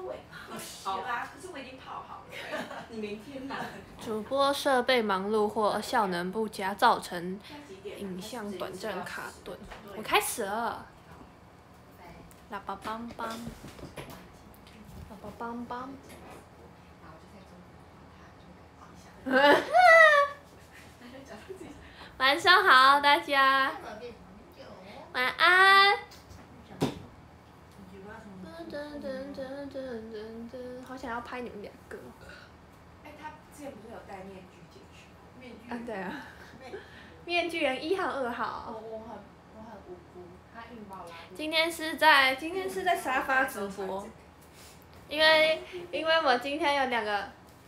我不洗啦，可是我已经泡好了。你明天拿。 主播设备忙碌或效能不佳，造成影像短暂卡顿。我开始了。喇叭梆梆，喇叭梆梆。晚上好，大家。晚安。好想要拍你们两个。 哎，他之前不是有戴面具进去吗？面具。 啊，对啊。面具人1号、2号。 我很无辜，他硬把我拉进去。 今天是在沙发直播，因为我今天有2个。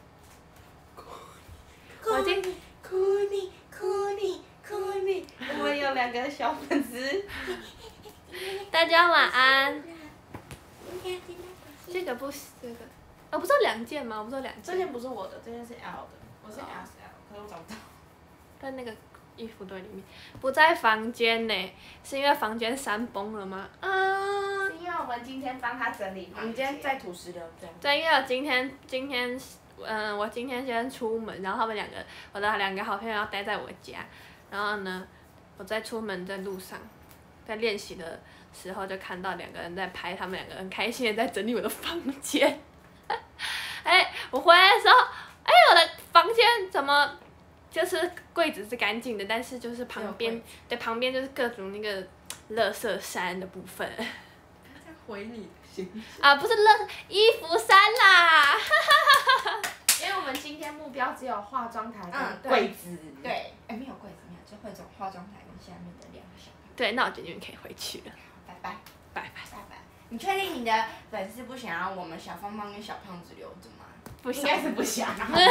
哭你，我们有2个小粉丝。 大家晚安。这个不是这个，不是有2件吗？我不是有2件。 这件不是我的，这件是 L 的，我是 XL，可是我找不到。 在那个衣服堆里面，不在房间呢，是因为房间山崩了吗？ 是因为我们今天帮他整理房间。我们今天在土石流这样。 对，因为我今天先出门，然后他们我的2个好朋友要待在我家，然后呢，我在出门的路上，在练习的时候就看到2个人在拍，他们2个很开心的在整理我的房间。我回来的时候，我的房间怎么就是柜子是干净的，但是就是旁边就是各种那个垃圾山的部分。 他在回你行。 不是衣服山啦。 因为我们今天目标只有化妆台跟柜子。对。没有柜子，没有，就会有化妆台跟下面的2个小朋友。 对，那我觉得你们可以回去了。 拜拜。 拜拜。 你确定你的粉丝不想要我们小胖胖跟小胖子留着吗？ 不想。 应该是不想。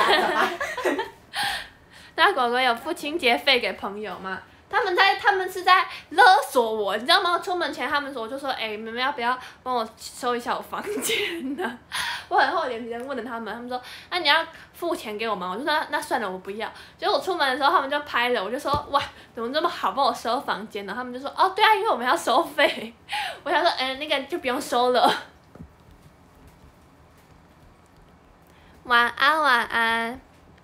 那狗狗有父亲节费给朋友吗？他们是在勒索我，你知道吗？出门前我就说，你们要不要帮我收一下我房间呢？我很厚脸皮的问了他们说，那你要付钱给我吗？我就说那算了，我不要。结果我出门的时候，他们就拍了，我就说哇，怎么这么好，帮我收房间呢？他们就说哦，对啊，因为我们要收费。我想说，那个就不用收了。晚安，晚安。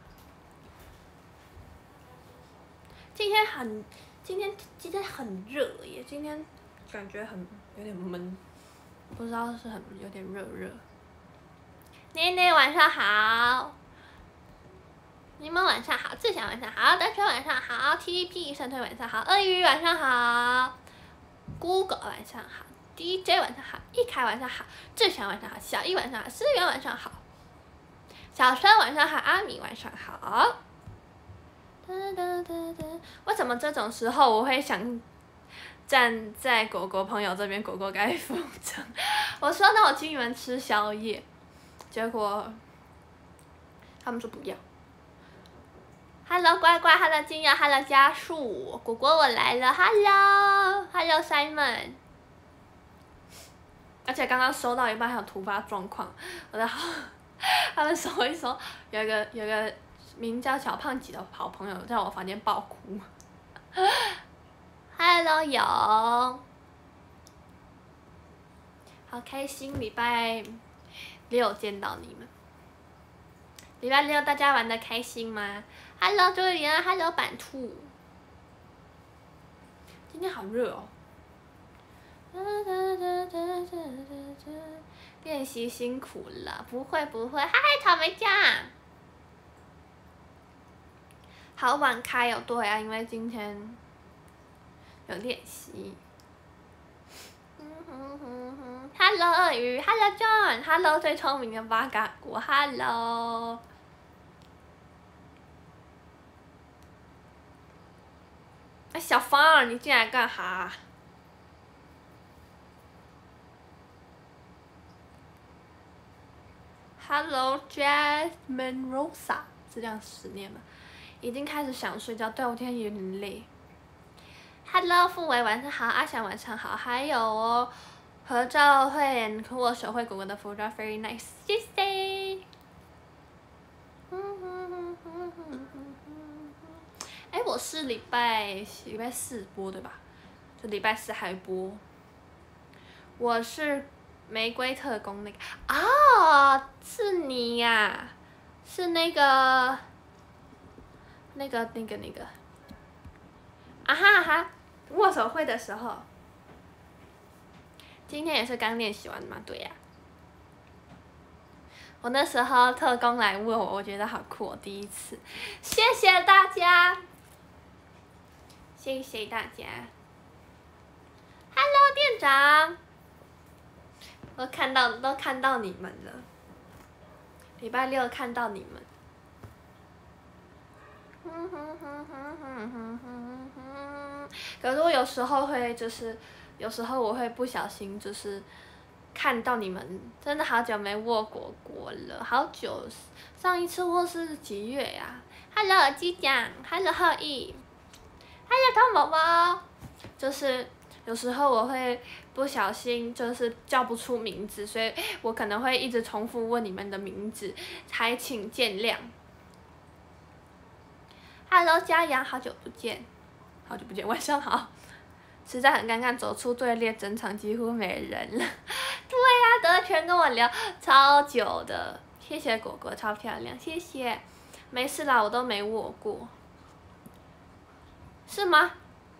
今天很热耶，今天感觉有点闷，不知道是有点热。妮妮晚上好，你们晚上好，志祥晚上好，德川晚上好 ，TP 神推晚上好，鳄鱼晚上好 ，Google 晚上好 ，DJ 晚上好，一凯晚上好，志祥晚上好，小易晚上好，思源晚上好，小川晚上好，阿米晚上好。为什么这种时候我会想站在果果朋友这边？果果该负责。我说那我请你们吃宵夜，结果他们说不要。Hello 乖乖 ，Hello 金瑶 ，Hello 家树，果果我来了 ，Hello Simon。而且刚刚收到一半还有突发状况，他们收一收，有个名叫小胖吉的好朋友在我房间爆哭。Hello 有，好开心，礼拜6见到你们。礼拜6大家玩得开心吗 ？Hello 朱莉安 ，Hello 版兔。今天好热哦。练习辛苦了，不会，嗨，草莓酱。好晚开哦，对啊，因为今天有练习。Hello 鳄鱼 ，Hello John，Hello 最聪明的八嘎果 ，Hello。小芳，你进来干哈？Hello Jasmine Rosa， 是这样实念吗？已经开始想睡觉，对我今天有点累。Hello 傅维晚上好，阿翔晚上好，还有合照会握手会果果的服装 very nice， 谢谢。我是礼拜4播对吧？就礼拜4还播。我是玫瑰特工那个啊，是你呀，是那个，啊哈哈，握手会的时候，今天也是刚练习完嘛，对呀。我那时候特工来问我，我觉得好酷哦，第一次，谢谢大家，谢谢大家。Hello， 店长，都看到你们了，礼拜六看到你们。可是我有时候会有时候我会不小心看到你们，真的好久没握果果了，好久，上一次握是几月呀？Hello， 机长 ，Hello 浩毅 ，Hello 汤宝宝，有时候我会不小心叫不出名字，所以我可能会一直重复问你们的名字，还请见谅。Hello， 嘉阳，好久不见，晚上好。实在很尴尬，走出队列，整场几乎没人了。对呀，德全跟我聊超久的，谢谢果果，超漂亮，谢谢。没事啦，我都没握过。是吗？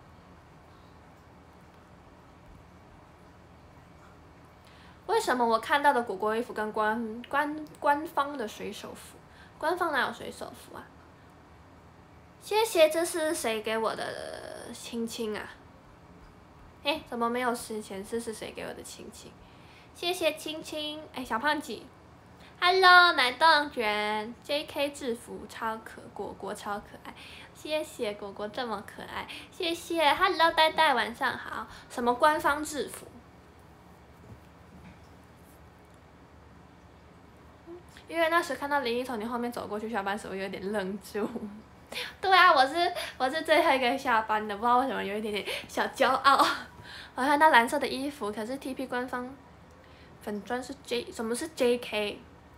为什么我看到的果果衣服跟官方的水手服？官方哪有水手服啊？谢谢，这是谁给我的亲亲啊？哎，怎么没有实显示是谁给我的亲亲？谢谢亲亲，哎，小胖姐 ，Hello， 奶冻卷 ，JK 制服果果超可爱，谢谢果果这么可爱，谢谢 ，Hello 呆呆晚上好，什么官方制服？因为那时看到林一从你后面走过去下班时，我有点愣住。对啊，我是最后一个下班的，不知道为什么有一点点小骄傲。我看到蓝色的衣服，可是 TP 官方粉专是什么是 JK？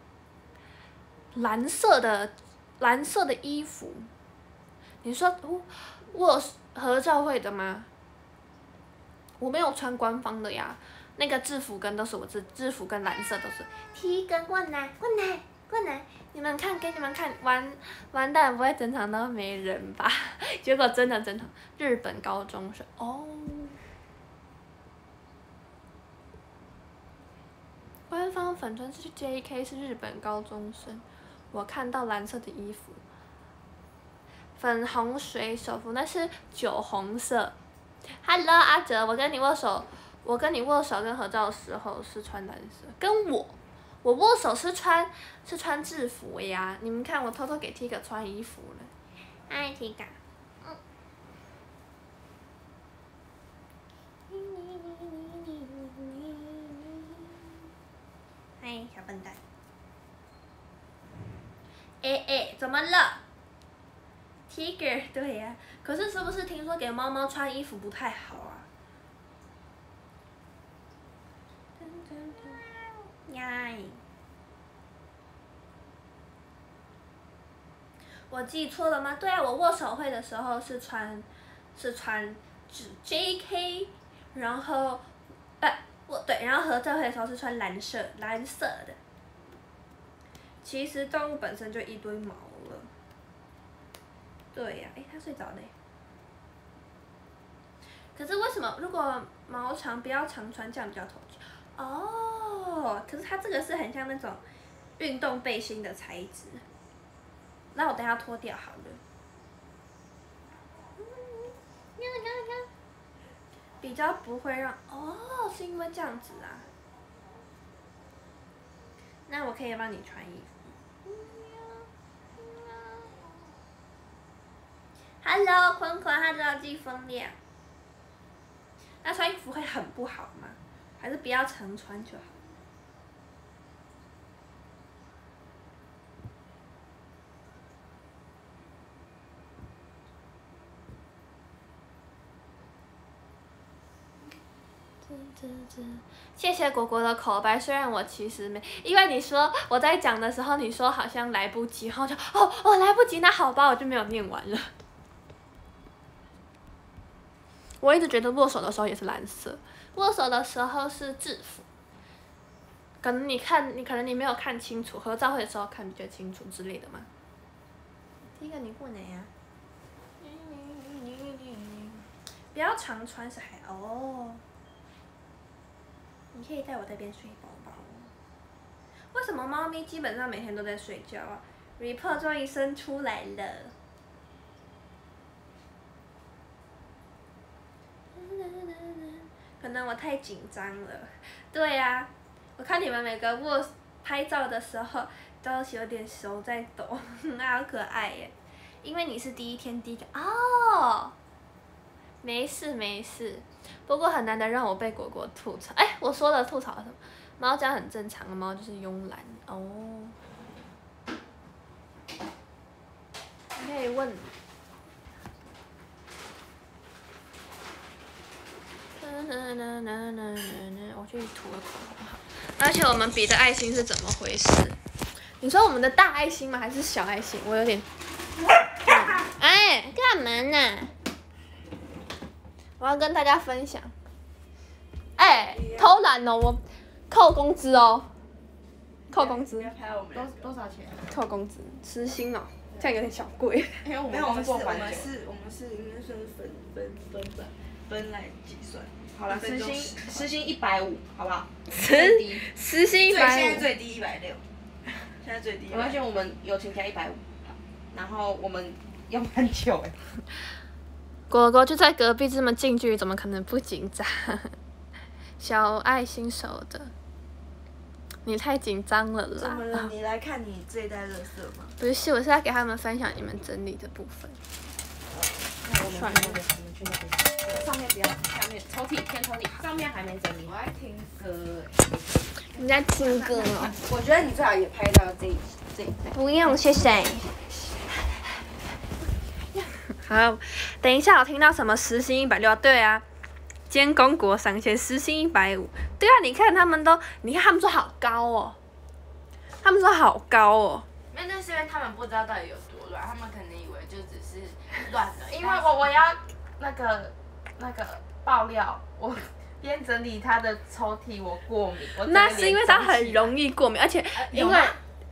蓝色的衣服，你说我合照会的吗？我没有穿官方的呀，那个制服跟都是我制服跟蓝色都是。T 跟过来，你们看，给你们看，完蛋，不会整场都没人吧？结果真的整场日本高中生哦。官方粉专是 JK， 是日本高中生。我看到蓝色的衣服，粉红水手服那是酒红色。Hello， 阿哲，我跟你握手跟合照的时候是穿蓝色，跟我握手是穿制服呀。你们看，我偷偷给 Tika 穿衣服了。嗨 Tika。嗨，小笨蛋。怎么了 ？Tiger， 对呀。可是不是听说给猫猫穿衣服不太好啊？呀！我记错了吗？对啊，我握手会的时候是穿JK， 然后然后合照会的时候是穿蓝色的。其实动物本身就一堆毛了。对呀，它睡着了。可是为什么如果毛长不要常穿，这样比较透气？哦，可是它这个是很像那种运动背心的材质。那我等下脱掉好了。比较不会让是因为这样子啊。那我可以帮你穿衣服。Hello， 坤坤，他知道季风亮。那穿衣服会很不好吗？还是不要常穿就好？谢谢果果的口白，虽然我其实没，因为你说我在讲的时候，你说好像来不及，然后就来不及，那好吧，我就没有念完了。我一直觉得握手的时候也是蓝色，握手的时候是制服， 可能你没有看清楚，合照会的时候看比较清楚之类的嘛。第一个你过哪呀？不要常穿是还哦。你可以在我这边睡宝宝。为什么猫咪基本上每天都在睡觉啊 ？Report 终于生出来了。可能我太紧张了。对呀、啊，我看你们每个握拍照的时候都有点手在抖，好可爱耶。因为你是第一天第一个哦。没事没事，不过很难得让我被果果吐槽。哎，我说的吐槽什么？猫这样很正常的，猫就是慵懒哦。你可以问。我去涂个口红好。而且我们比的爱心是怎么回事？你说我们的大爱心吗？还是小爱心？我有点。哎，干嘛呢？我要跟大家分享。哎，偷懒哦，我扣工资哦。扣工资。 多少钱？ 扣工资，时薪哦，这样有点小贵。 因为我们我们是应该算是分来计算。 好了，时薪150，好不好？ 时薪150。 现在最低160。现在最低。 没关系，我们友情价150，然后我们用很久哎。 果果就在隔壁，这么近距离，怎么可能不紧张？小爱心手的，你太紧张了啦！ 怎么了？你来看你这一袋垃圾吗？ 不是，我是要给他们分享你们整理的部分。 那我们去那边。上面不要，下面抽屉先抽屉，上面还没整理。我在听歌你在听歌哦？ 我觉得你最好也拍到这一袋。 不用，谢谢。好，等一下我听到什么时薪160，对啊，监工国上线时薪150，对啊，你看他们说好高哦，他们说好高哦。 那是因为他们不知道到底有多乱，他们可能以为就只是乱了。 因为我要那个爆料，我边整理他的抽屉，我过敏。 那是因为他很容易过敏，而且因为，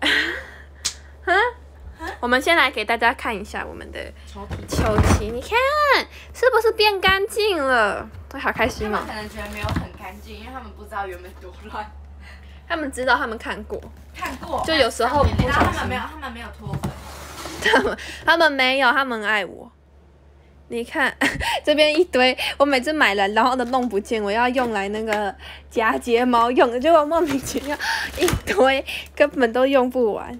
我们先来给大家看一下我们的抽屉，你看是不是变干净了？我好开心哦！ 他们可能觉得没有很干净，因为他们不知道原本多乱。 他们知道，他们看过， 就有时候不小心。 他们没有脱粉。 他们没有，他们很爱我。你看这边一堆，我每次买了然后都弄不见，我要用来那个夹睫毛用的，结果莫名其妙一堆，根本都用不完。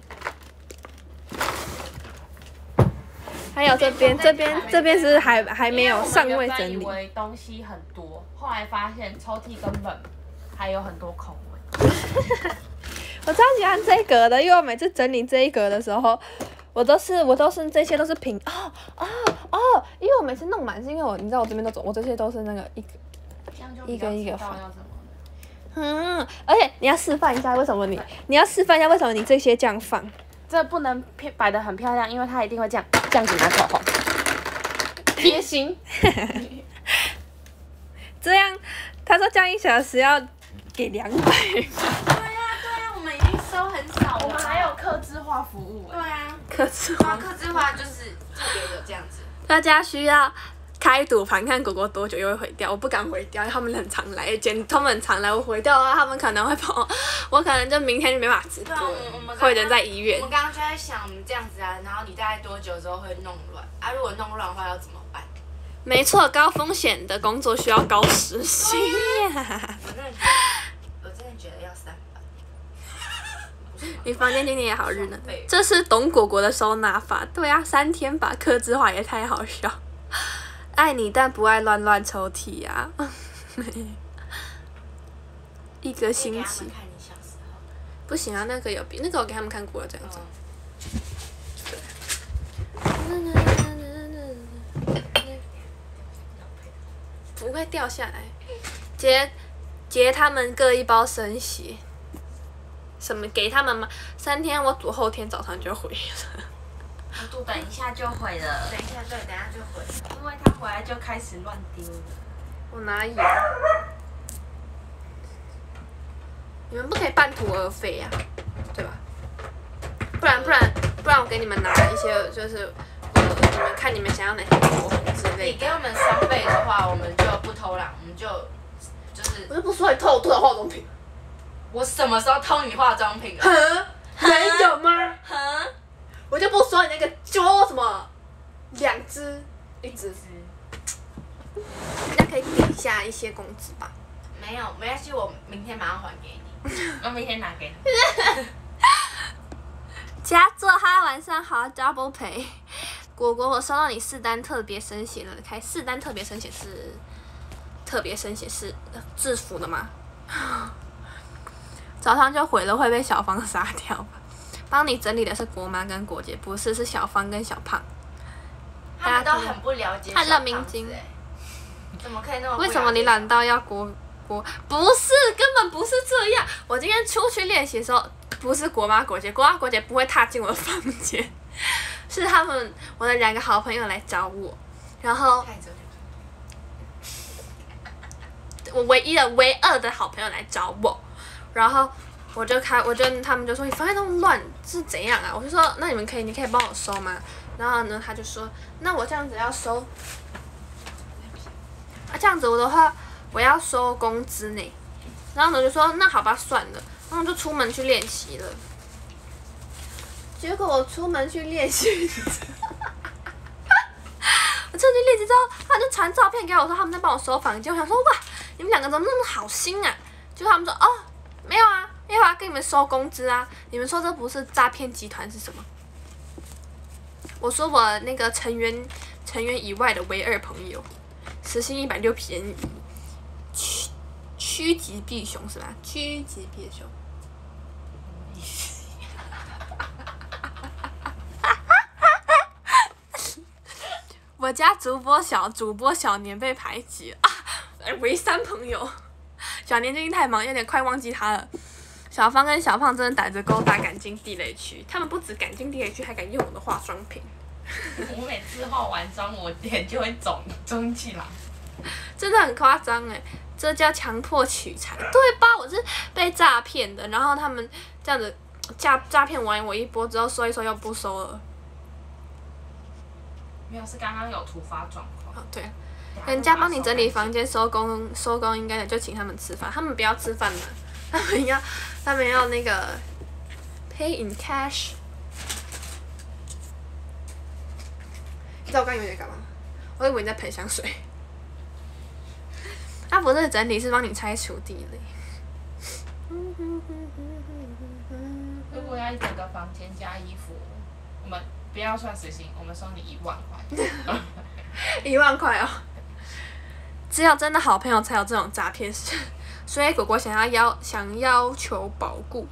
还有这边是还没有尚未整理。 以为东西很多，后来发现抽屉根本还有很多空位。 我超喜欢这一格的，因为我每次整理这一格的时候，我都是这些都是平因为我每次弄满是因为你知道我这边都走，我这些都是那个一个一个放。而且你要示范一下为什么你要示范一下为什么你这些这样放。 这不能摆得很漂亮，因为他一定会这样子拿口红，贴心。 这样，他说这样1小时要给200。 对呀，我们已经收很少了。 我们还有客制化服务。 对啊， 客制化就是特别的这样子。 大家需要开赌盘看果果多久又会毁掉，我不敢毁掉，他们很常来，他们很常来，我毁掉的话，他们可能会跑，我可能就明天就没办法直播，会人在医院。 我们刚刚就在想，我们这样子啊，然后你大概多久之后会弄乱啊？如果弄乱的话要怎么办？ 没错，高风险的工作需要高时薪。 我真的觉得要300。 你房间今天也好热呢，这是懂果果的收纳法，对啊，3天把客制化也太好笑。爱你但不爱乱抽屉啊！1个星期。不行啊，那个有比那个我给他们看过了，这样子。不会掉下来。结他们各1包生血。什么给他们吗？3天我煮，后天早上就毁了。 等一下就毁了。等一下就毁了，因为他回来就开始乱丢了。 我哪有？ 你们不可以半途而废呀、对吧？不然我给你们拿一些就是你们看你们想要哪些口红之类的。 你给我们双倍的话，我们就不偷懒，我们就是我就不说你偷我的化妆品。 我什么时候偷你化妆品了？ 没有吗？我就不说你那个就什么2支1支，那可以抵下一些工资吧？ 没有，没关系，我明天马上还给你。我明天拿给你。 佳作哈，晚上好 ，Double Pay。果果，我收到你4单特别生写了，开4单特别生写是制服的吗？早上就回了，会被小芳杀掉吧？帮你整理的是国妈跟国姐，不是小芳跟小胖。 他们都很不了解他认明经， 怎么可以那么？ 为什么你懒到要国？不是，根本不是这样。我今天出去练习的时候，不是国妈国姐不会踏进我的房间，是我的2个好朋友来找我，然后我唯二的好朋友来找我，然后他们就说你房间那么乱是怎样啊？我就说那你可以帮我收吗？然后呢他就说那我这样子要收，这样子的话我要收工资呢。然后呢就说那好吧算了，然后就出门去练习了。结果我出门去练习，我出去练习之后，他就传照片给我说他们在帮我收房间。我想说哇，你们2个怎么那么好心啊？就他们说哦，没有啊，没有啊，跟你们收工资啊。你们说这不是诈骗集团是什么？我说我那个成员以外的唯2朋友，时薪160便宜，趋吉避凶是吧？趋吉避凶。我家主播小年被排挤啊！唯3朋友，小年最近太忙，有点快忘记他了。小芳跟小胖真的胆子够大，敢进地雷区。他们不止敢进地雷区，还敢用我的化妆品。 我每次化完妆，我脸就会肿起来。 真的很夸张哎，这叫强迫取财，对吧？我是被诈骗的，然后他们这样子诈骗完我一波之后，收一收又不收了。 没有，是刚刚有突发状况。 哦，对，人家帮你整理房间收工应该的，就请他们吃饭，他们不要吃饭了，他们要那个 pay in cash。你知道我刚以为你在干嘛？我以为你在喷香水。他不是整理，是帮你拆除地雷。 如果要一整个房间加衣服，我们不要算时薪，我们收你1万块。 1万块哦！只有真的好朋友才有这种诈骗事，所以果果想要求保固。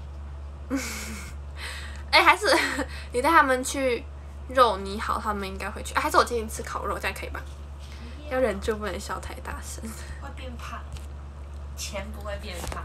还是你带他们去肉泥好，他们应该会去。还是我今天吃烤肉，这样可以吧？要忍住，不能笑太大声。 会变胖，钱不会变胖。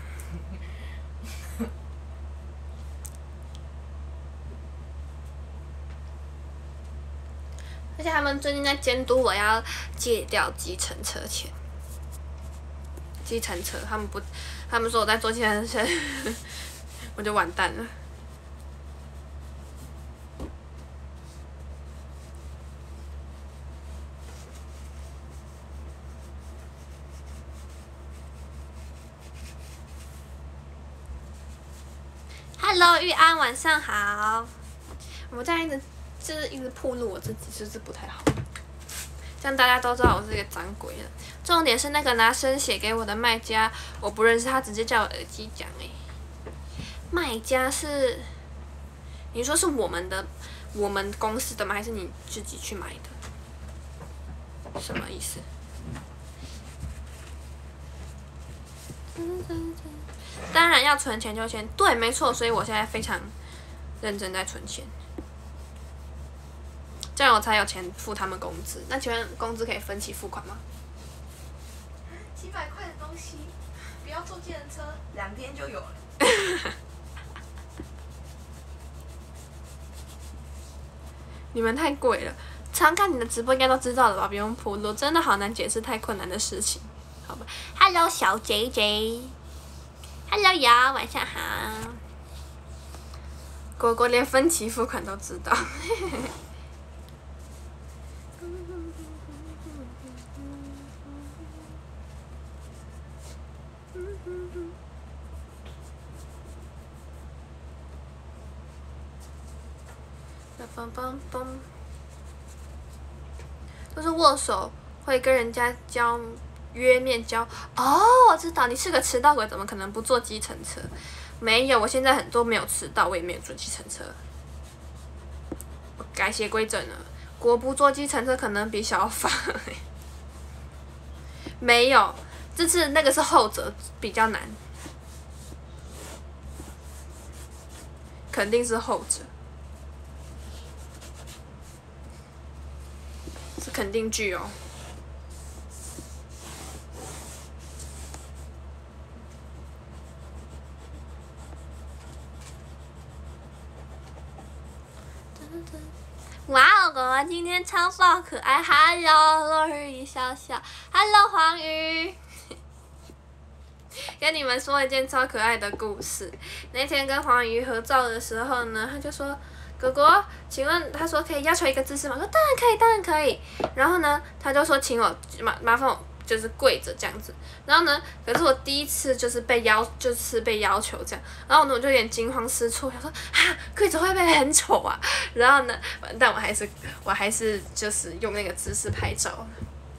而且他们最近在监督我要戒掉计程车钱。计程车，他们说我在坐计程车，我就完蛋了。Hello， 玉安，晚上好。我这样一直暴露我自己，就是不太好。这样大家都知道我是一个脏鬼了。重点是那个拿生写给我的卖家，我不认识他，直接叫我耳机讲卖家是，你说是我们公司的吗？还是你自己去买的？什么意思？当然要存钱就先对，没错，所以我现在非常认真在存钱，这样我才有钱付他们工资。那请问工资可以分期付款吗 ？700块的东西，不要坐计程车，2天就有了。 你们太贵了，常看你的直播应该都知道了吧？不用铺路，真的好难解释太困难的事情，好吧 ？Hello， 小 JJ。 Hello 瑶，晚上好。果果连分期付款都知道。梆梆梆，就是握手会跟人家约面交。哦，我知道，你是个迟到鬼，怎么可能不坐计程车？没有，我现在很多没有迟到，我也没有坐计程车。我改写规则了，国不坐计程车可能比小法。没有，这次那个是后者比较难，肯定是后者。是肯定句哦。哇哦，果果今天超爆可爱 ！Hello， 落日一笑笑 ，Hello 黄鱼。跟你们说一件超可爱的故事。那天跟黄鱼合照的时候呢，他就说。果果，请问他说可以要求一个姿势吗？我说当然可以，当然可以。然后呢，他就说请我麻烦我就是跪着这样子。然后呢，可是我第一次就是被要求这样，然后呢我就有点惊慌失措，想说啊跪着会不会很丑啊？然后呢，但我还是就是用那个姿势拍照。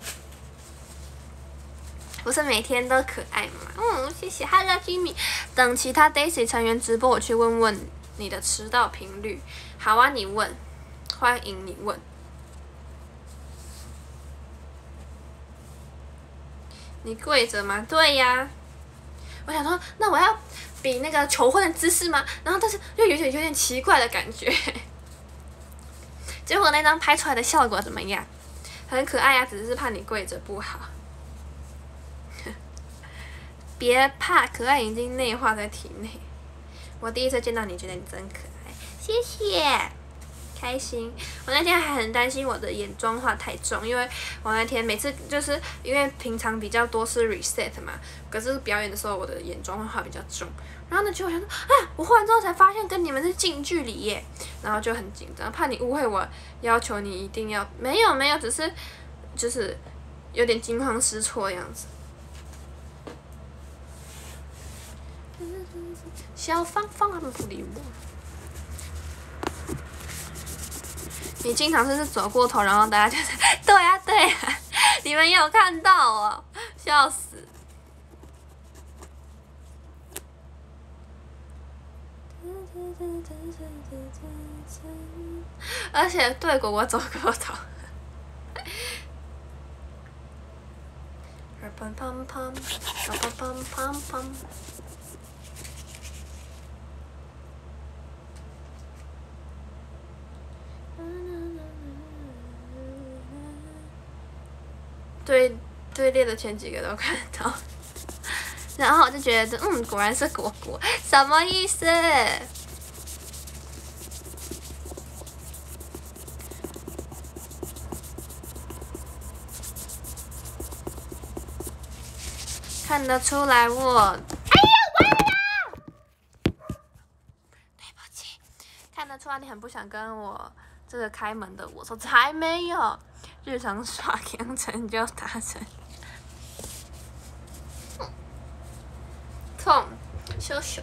不是每天都可爱吗？谢谢 Hello Jimmy。等其他 Daisy 成员直播，我去问问你的迟到频率。好啊，你问，欢迎你问。你跪着吗？对呀。我想说，那我要比那个求婚的姿势吗？然后但是又有点奇怪的感觉。结果那张拍出来的效果怎么样？很可爱啊，只是怕你跪着不好。别怕，可爱已经内化在体内。我第一次见到你，觉得你真可爱，谢谢，开心。我那天还很担心我的眼妆画太重，因为我那天每次就是因为平常比较多是 reset 嘛，可是表演的时候我的眼妆会画比较重。然后呢，就我想说啊，我画完之后才发现跟你们是近距离耶，然后就很紧张，怕你误会我要求你一定要，没有，只是就是有点惊慌失措的样子。小芳芳他们不理我。你经常是走过头，然后大家就是对啊，你们也有看到哦，笑死。而且对果果走过头。砰砰砰，砰砰砰砰。队列的前几个都看到，然后我就觉得，果然是果果，什么意思？看得出来我，哎呀，完了！对不起，看得出来你很不想跟我这个开门的我说，才没有，日常刷养成就达成。痛，羞羞。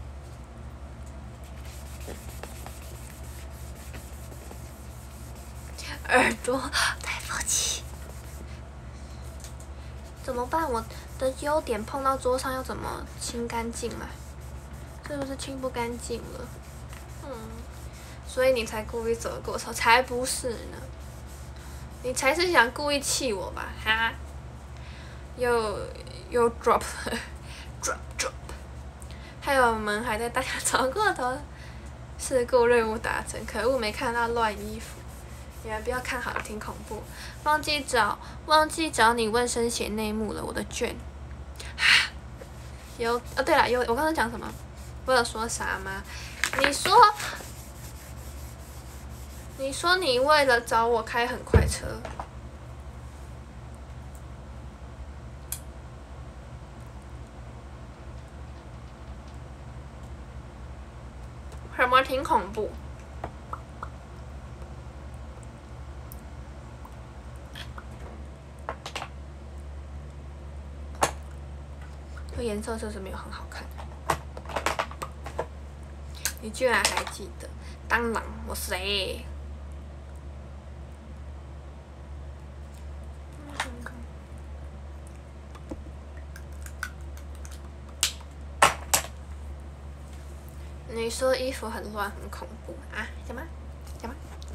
耳朵，对不起。怎么办？我的优点碰到桌上要怎么清干净啊？是不是清不干净了？所以你才故意走过头，才不是呢。你才是想故意气我吧？哈？又 drop 还有我们还在大家走过头，事故任务达成，可恶没看到乱衣服。你们不要看好了，挺恐怖。忘记找你问生写内幕了，我的卷。对了，我刚刚讲什么？我有说啥吗？你说你为了找我开很快车。 什么挺恐怖？这颜色确实没有很好看。你居然还记得？当然，我谁？你说衣服很乱很恐怖啊？什么？什么？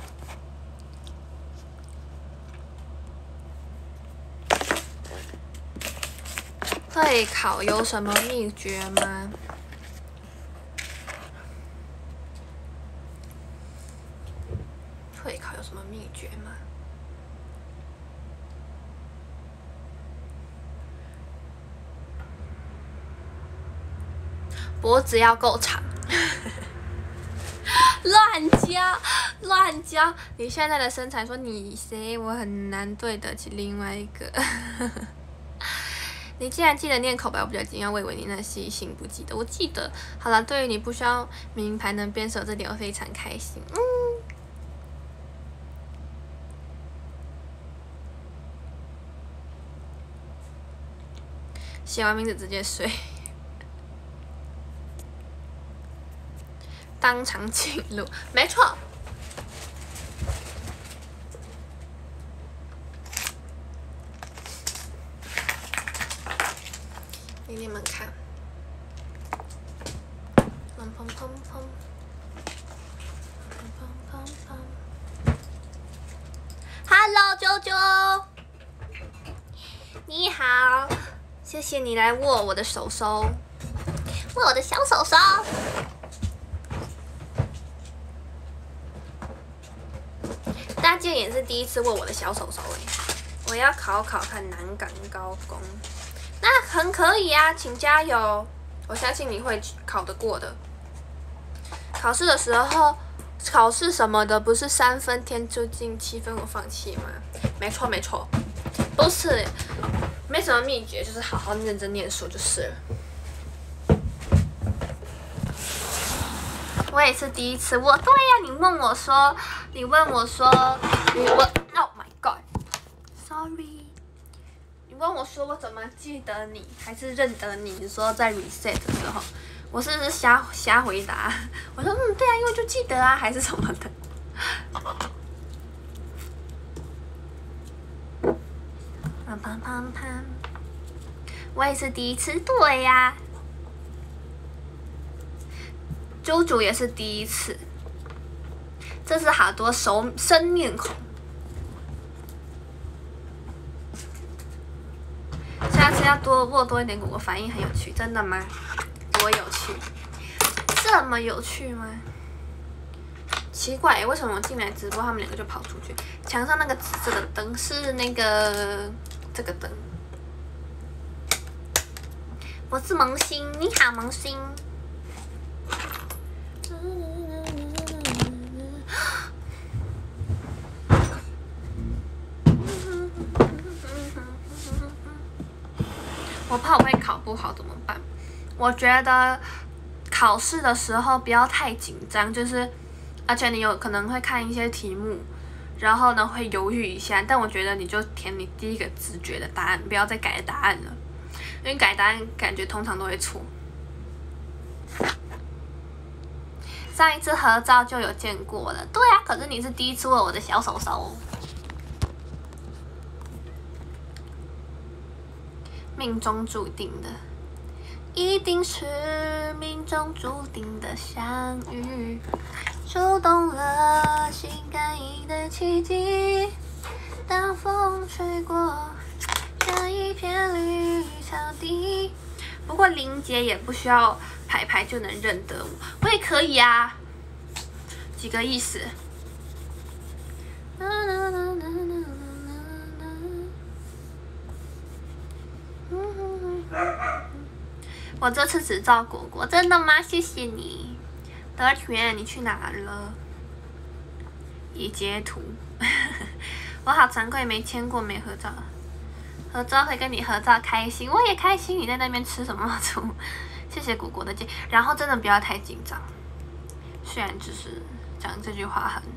会考有什么秘诀吗？会考有什么秘诀吗？脖子要够长。乱教，乱教！你现在的身材，说你谁，我很难对得起另外一个。你既然记得念口白，我比较惊讶，我以为你那细心不记得。我记得。好了，对于你不需要名牌能编手这点，我非常开心。写完名字直接睡。当场请录，没错。给你们看。砰砰砰砰。砰砰砰。Hello， 啾啾。你好，谢谢你来握我的手手，握我的小手手。大健也是第一次握我的小手手哎，我要考看南港高工，那很可以啊，请加油，我相信你会考得过的。考试的时候，考试什么的不是3分天注定7分我放弃吗？没错没错，不是，没什么秘诀，就是好好认真念书就是了。我也是第一次握，对呀，你问我说，Oh my God，Sorry， 你问我说我怎么记得你，还是认得你？你说在 reset 的时候，我是不是瞎回答？我说对啊，因为就记得啊，还是什么的。砰砰砰砰，我也是第一次，对呀。猪猪也是第一次，这是好多生面孔。下次要握多一点，我反应很有趣，真的吗？多有趣，这么有趣吗？奇怪，为什么我进来直播，他们2个就跑出去？墙上那个紫色的灯是那个这个灯。我是萌新，你好，萌新。我怕我会考不好怎么办？我觉得考试的时候不要太紧张，就是而且你有可能会看一些题目，然后呢会犹豫一下，但我觉得你就填你第一个直觉的答案，不要再改答案了，因为改答案感觉通常都会错。上一次合照就有见过了，对啊，可是你是第一次握我的小手手。命中注定的，一定是命中注定的相遇，触动了心感应的奇迹。当风吹过这一片绿草地，不过林杰也不需要牌就能认得我，我也可以啊。几个意思？我这次只照果果，真的吗？谢谢你，德全，你去哪了？已截图，我好惭愧，没签过，没合照。合照会跟你合照，开心，我也开心。你在那边吃什么猪？谢谢果果的借，然后真的不要太紧张， 虽然只是讲这句话很。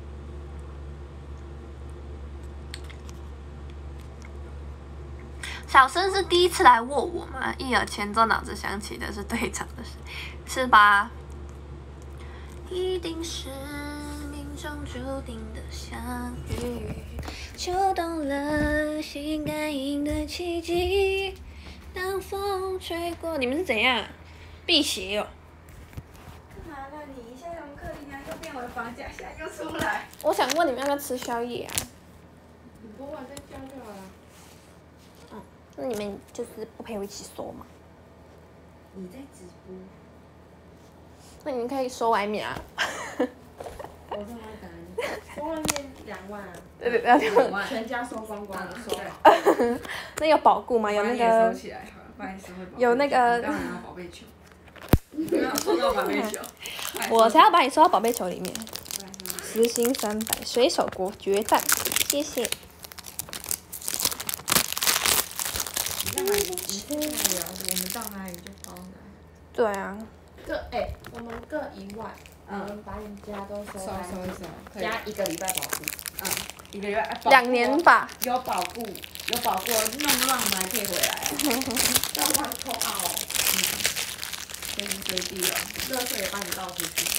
小生是第一次来握我吗？一耳前奏，脑子想起的是队长的事，是吧？一定是命中注定的相遇，触动了心感应的奇迹。当风吹过，你们是怎样？辟邪哦。 干嘛了你？现在从客厅又变回房间，现在又出来。 我想问你们要不要吃宵夜啊？ 你播完再叫就好了。 那你们就是不陪我一起收嘛？ 你在直播？ 那你们可以收外面啊。 我在外打你，收外面2万啊。 对 2万，全家收光光的收好。 那有保固吗？有那个。 收起来好了，不然收会保。 有那个。 当然要宝贝球。你不要收到宝贝球。 我才要把你收到宝贝球里面。时薪300，水手国决战，谢谢。 我们到哪里就包哪里。 对啊。 我们各1万，我们把你家都收加1个礼拜保护。1个礼拜。 2年吧。 有保护，弄乱我们还可以回来啊。要不然扣号哦。随时随地哦，热水也帮你倒出去。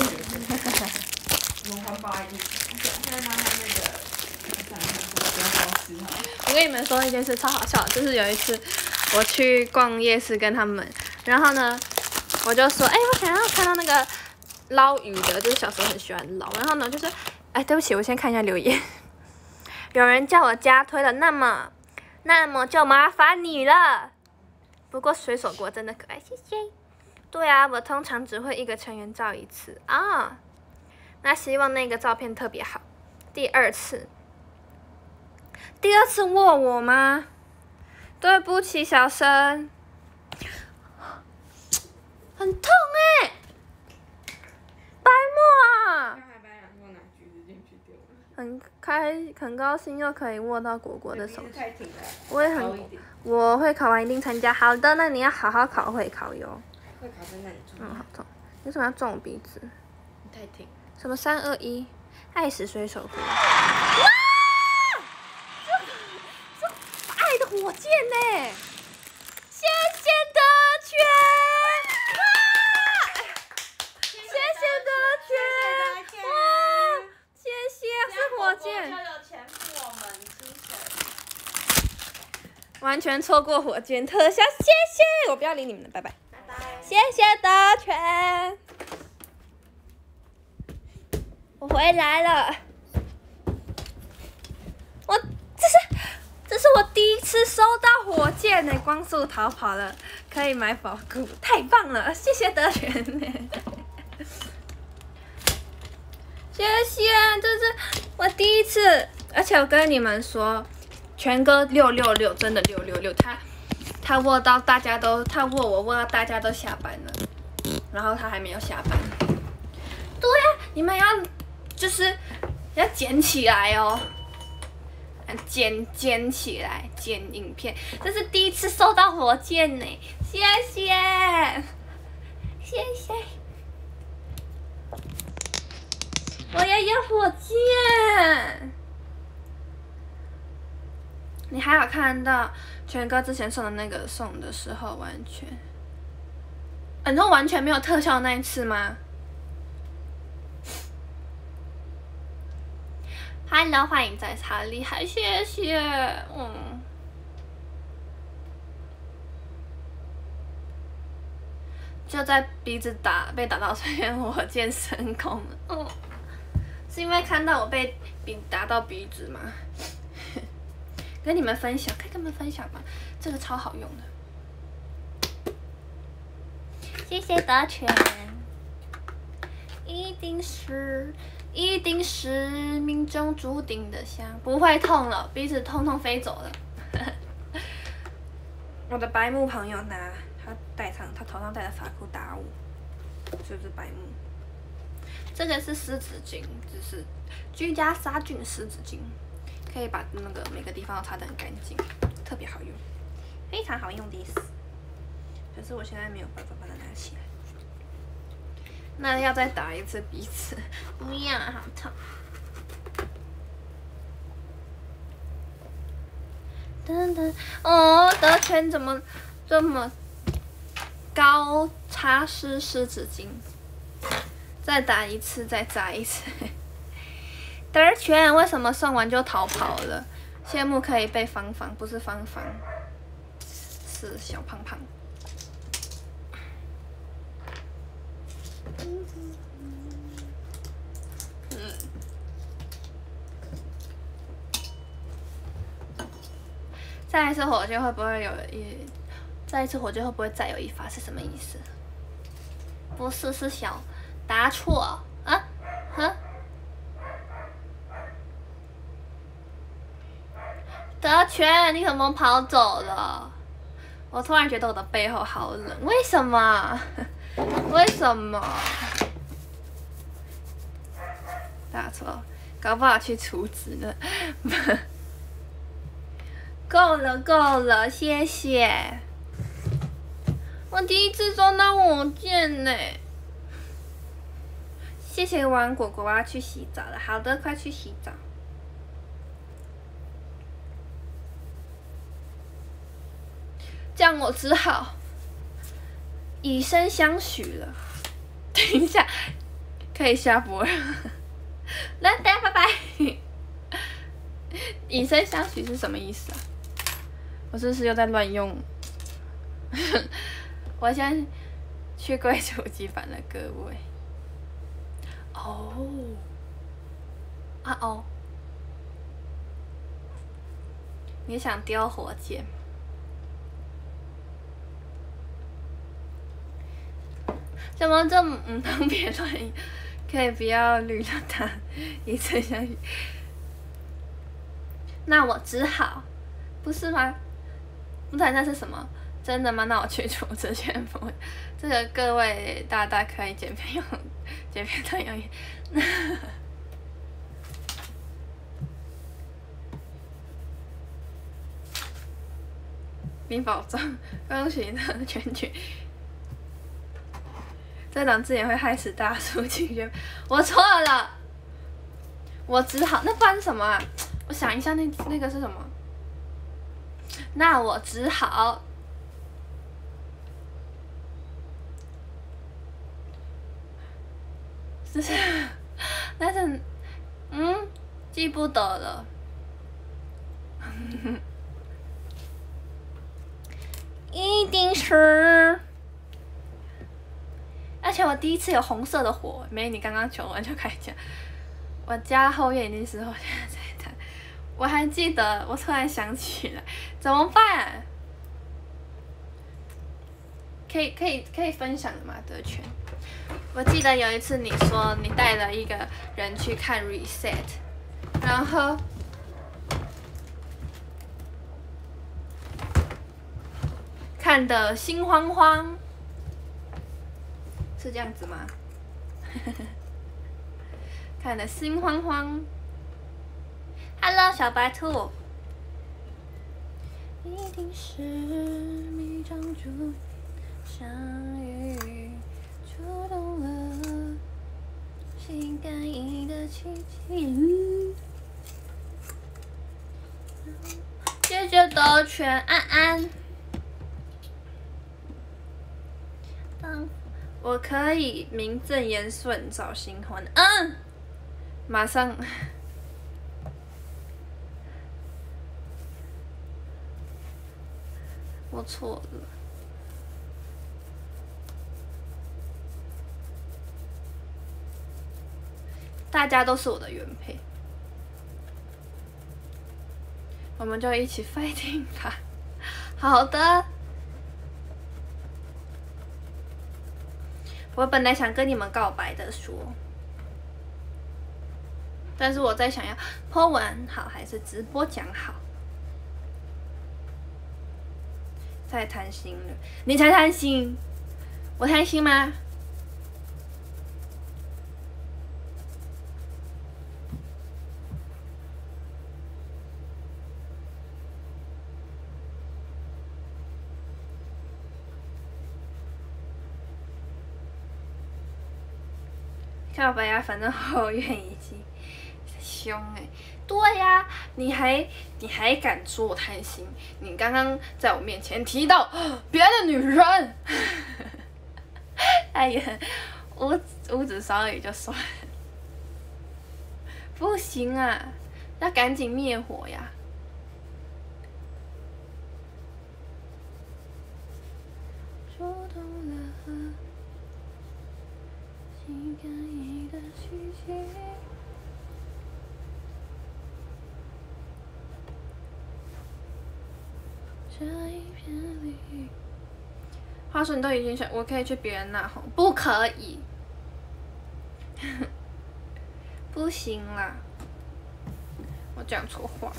我们环保一点，现在他那个。 我跟你们说一件事超好笑的，就是有一次我去逛夜市跟他们，然后呢，我就说，我想要看到那个捞鱼的，就是小时候很喜欢捞，然后呢，就是，对不起，我先看一下留言，有人叫我加推了，那么就麻烦你了。不过水手国真的可爱，谢谢。对啊，我通常只会1个成员照1次啊，那希望那个照片特别好。第二次握我吗？对不起，小生，很痛白目啊！很高兴又可以握到果果的手。我会考完一定参加。好的，那你要好好考会考哟。 会考真的很重要。 好痛！为什么要撞我鼻子？ 你太挺。 什么3、2、1，爱死水手国。爱的火箭呢？谢谢德全，谢谢德全，哇，谢谢是火箭。 就有钱付我们薪水。 完全错过火箭特效，谢谢，我不要理你们了，拜拜。 拜拜。 谢谢德全，我回来了。这是我第一次收到火箭呢，光速逃跑了，可以买保固，太棒了，谢谢德全谢谢，这是我第一次，而且我跟你们说，全哥666，真的666，他握到大家都，握到大家都下班了，然后他还没有下班。对呀，你们就是要捡起来哦。捡起来，捡影片，这是第一次收到火箭呢，谢谢，我也有火箭。你还有看到全哥之前送的那个送的时候完全，你说完全没有特效那一次吗？Hello， 欢迎在查厉害，谢谢。就在鼻子被打到出现火箭升空了。是因为看到我被打到鼻子吗？跟你们分享，可以跟你们分享吗？这个超好用的。谢谢德全，一定是命中注定的香，不会痛了，鼻子通飞走了。我的白目朋友拿他头上戴的发箍打我，是不是白目？这个是湿纸巾，就是居家杀菌湿纸巾，可以把那个每个地方都擦得很干净，特别好用，非常好用的。可是我现在没有办法把它拿起来。 那要再打一次鼻子，不要，好痛。噔噔，哦，德全怎么这么高？擦湿湿纸巾，再打一次，再扎一次。德全为什么送完就逃跑了？羡慕可以被芳芳，不是芳芳，是小胖胖。再一次火箭会不会有一？再一次火箭会不会再有一发？是什么意思？不是，是小答错啊？哈？德全，你怎么跑走了？我突然觉得我的背后好冷，为什么？为什么？答错，搞不好去储值了。够了，够了，谢谢。我第一次收到火箭呢。谢谢王果果，我要去洗澡了。好的，快去洗澡。这样我只好以身相许了。等一下，可以下播了。那大家拜拜。以身相许是什么意思啊？我是不是又在乱用？我先去归主机版了，各位。哦，啊哦，你想丢火箭？怎么这么能别乱？可以不要绿了它，以身相许。那我只好，不是吗？不然那是什么？真的吗？那我去除这全部。这个各位大大可以剪片用，剪片专用。你保重，恭喜呢全局。这档字眼会害死大叔情绪，我错了，我只好那不然什么啊？我想一下那个是什么？那我只好。就是但是记不得了。一定是。而且我第一次有红色的火，没你刚刚求完就开始讲。我家后院已经是我现在在谈，我还记得，我突然想起来，怎么办？可以分享的吗？德全，我记得有一次你说你带了一个人去看 reset， 然后看得心慌慌，是这样子吗？看得心慌慌。Hello， 小白兔。一定是迷障住相遇，触动了心感应的奇迹。谢谢德全安安。我可以名正言顺找新欢，马上。我错了。大家都是我的原配，我们就一起 fighting 吧。好的。我本来想跟你们告白的说，但是我在想要 po 文好还是直播讲好。太贪心了，你才贪心，我贪心吗？ 靠北啊，反正后院已经凶对呀、你还敢说我贪心？你刚刚在我面前提到别的女人，哎呀，屋子烧也就算了，不行啊，要赶紧灭火呀！说动了河，心肝意的虚情。这一片绿。话说你都已经选，我可以去别人那吼，不可以，不行啦，我讲错话，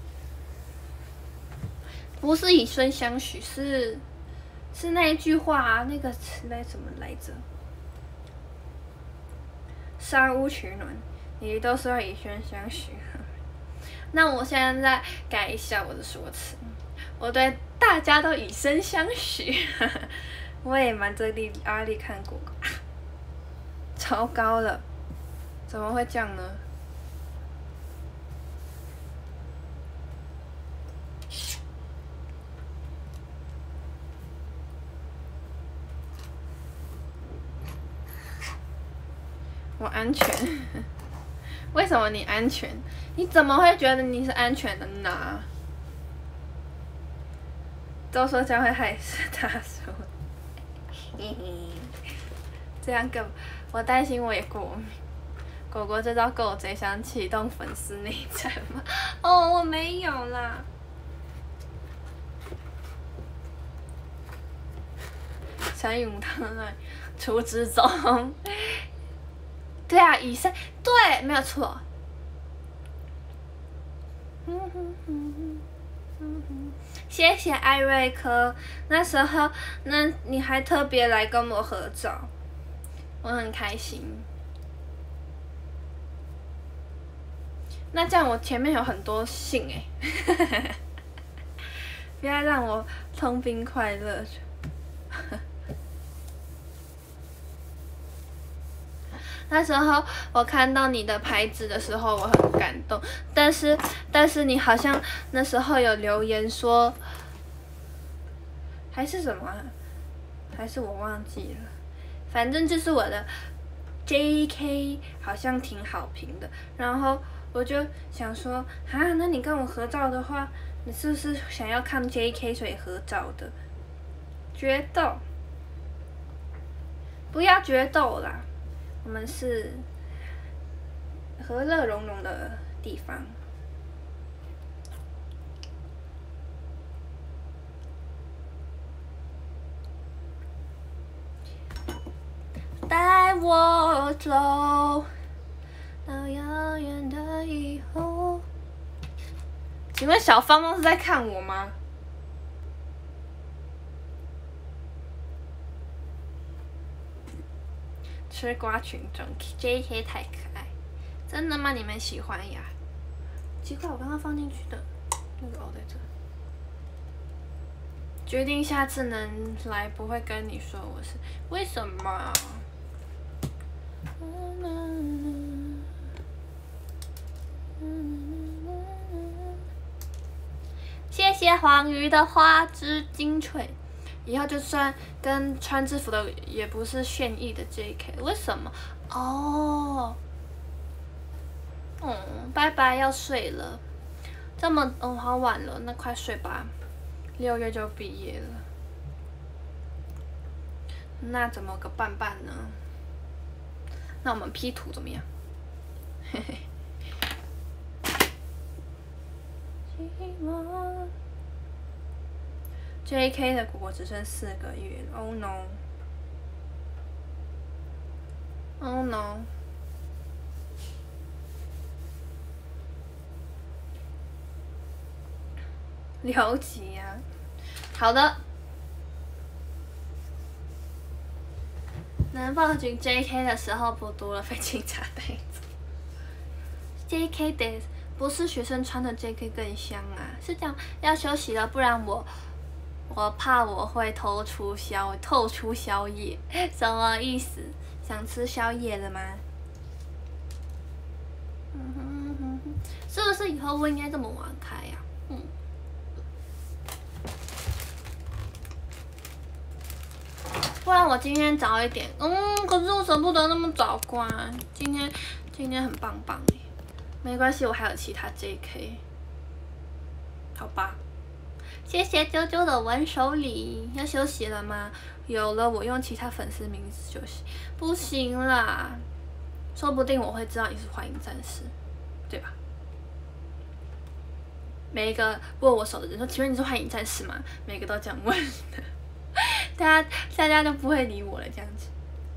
不是以身相许，是那一句话啊，那个那什么来着？山屋取暖，你都说以身相许。那我现在改一下我的说辞。我对大家都以身相许，我也瞒着阿丽看过，超高了，怎么会这样呢？我安全，为什么你安全？你怎么会觉得你是安全的呢？都说这样会害死大叔，这样更我担心我也过敏。果果这招够贼，想启动粉丝内战吗？哦，我没有啦。陈永汤啊，出之中。对啊，以身对，没有错。谢谢艾瑞克，那时候你还特别来跟我合照，我很开心。那这样我前面有很多信不要让我通兵快乐。那时候我看到你的牌子的时候，我很感动，但是你好像那时候有留言说，还是什么、啊，还是我忘记了，反正就是我的 JK 好像挺好评的，然后我就想说，啊，那你跟我合照的话，你是不是想要看 JK 所以合照的？决斗，不要决斗啦。我们是和乐融融的地方。带我走到遥远的以后。请问小芳芳是在看我吗？吃瓜群众 JK 太可爱，真的吗？你们喜欢呀？奇怪，我刚刚放进去的那个在这。决定下次能来，不会跟你说我是为什么？谢谢黄鱼的花枝精粹。以后就算跟穿制服的也不是炫逸的 JK， 为什么？哦，拜拜，要睡了，这么好晚了，那快睡吧，6月就毕业了，那怎么个办呢？那我们 P 图怎么样？嘿嘿。JK 的果果只剩4个月了 ，Oh no！Oh no！ 留级呀、好的。能报警 JK 的时候不多了，被警察带走。JK 的不是学生穿的 JK 更香啊，是这样，要休息了，不然我怕我会透出宵夜，什么意思？想吃宵夜了吗？ 是不是以后不应该这么晚开呀？不然我今天早一点，可是我舍不得那么早关。今天很棒棒耶，没关系，我还有其他 JK， 好吧。谢谢啾啾的文手礼，要休息了吗？有了，我用其他粉丝名字休息，不行啦，说不定我会知道你是幻影战士，对吧？每一个握我手的人说：“请问你是幻影战士吗？”每个都这样问的，大家都不会理我了，这样子。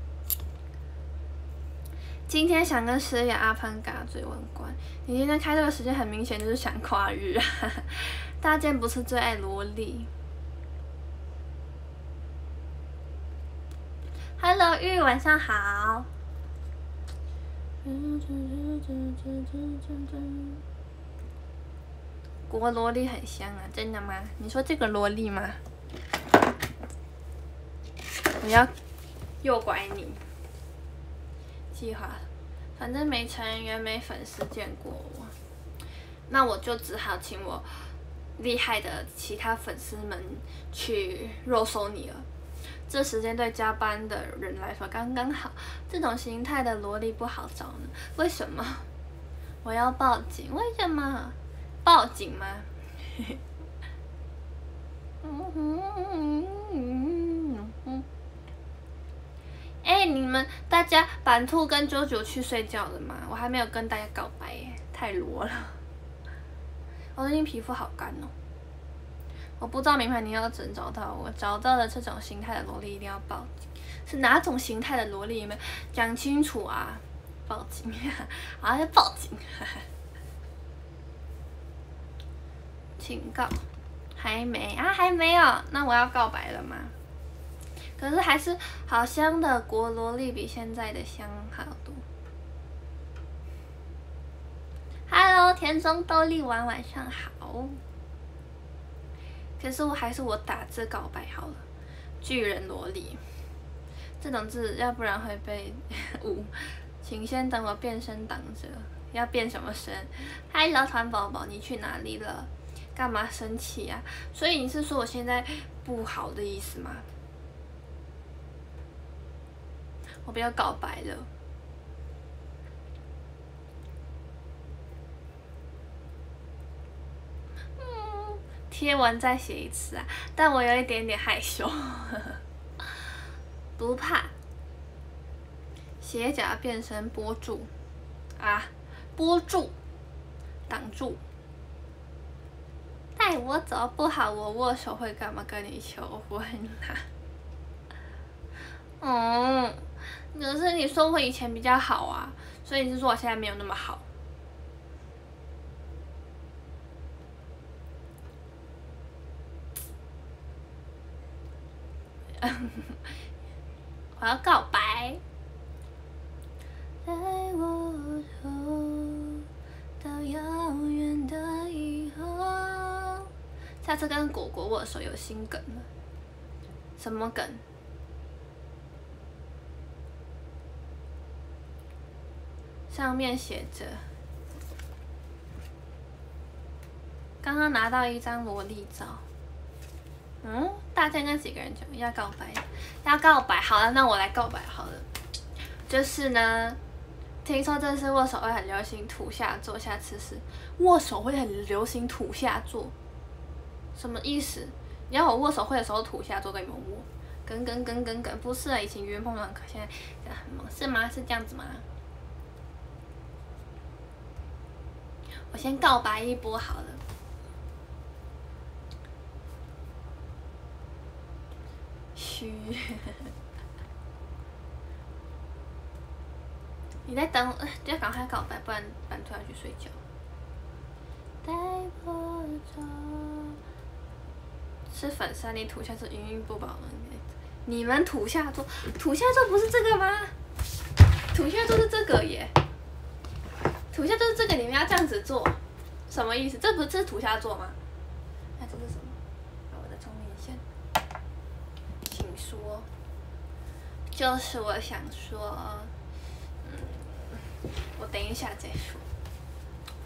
今天想跟诗雅、阿潘嘎追文官，你今天开这个时间很明显就是想跨日啊！大健不是最爱萝莉。Hello 玉，晚上好。国萝莉很香啊，真的吗？你说这个萝莉吗？我要诱拐你。计划，反正没成员、没粉丝见过我，那我就只好请我厉害的其他粉丝们去肉搜你了。这时间对加班的人来说刚刚好。这种形态的萝莉不好找呢，为什么？我要报警？为什么？报警吗？你们大家板兔跟啾啾去睡觉了吗？我还没有跟大家告白耶，太裸了。我最近皮肤好干哦。我不知道名牌你要怎找到我，找到了这种形态的萝莉一定要报警。是哪种形态的萝莉？你们讲清楚啊！报警啊！要报警！请告。还没啊？还没有？那我要告白了吗？可是还是好香的国萝莉比现在的香好多。Hello， 田中豆粒丸晚上好。可是还是我打字告白好了，巨人萝莉这种字，要不然会被请先等我变身挡着，要变什么身 ？Hello， 团宝宝，你去哪里了？干嘛生气啊？所以你是说我现在不好的意思吗？我不要告白了。贴文再写一次啊，但我有一点点害羞。不怕。斜甲变身波柱啊，波柱挡住。带我走不好，我握手会干嘛跟你求婚啊？可是你说我以前比较好啊，所以你是说我现在没有那么好？我要告白。带我走到遥远的以后。下次跟果果握手有新梗了。什么梗？上面写着，刚刚拿到一张萝莉照。大家跟几个人讲要告白，要告白。好了，那我来告白好了。就是呢，听说这次握手会很流行土下座，下次是握手会很流行土下座，什么意思？你要我握手会的时候土下座跟你们握？梗，不是啊，以前约碰撞课，现在这样很忙，是吗？是这样子吗？我先告白一波好了。嘘，你在等，要赶快告白，不然板兔要去睡觉。带我走。是粉丝，你土下座云云不保了。你们土下座，土下座不是这个吗？土下座是这个耶。土下座是这个，你们要这样子做，什么意思？这是土下座吗？那这是什么？我的充电线。请说。就是我想说，我等一下再说。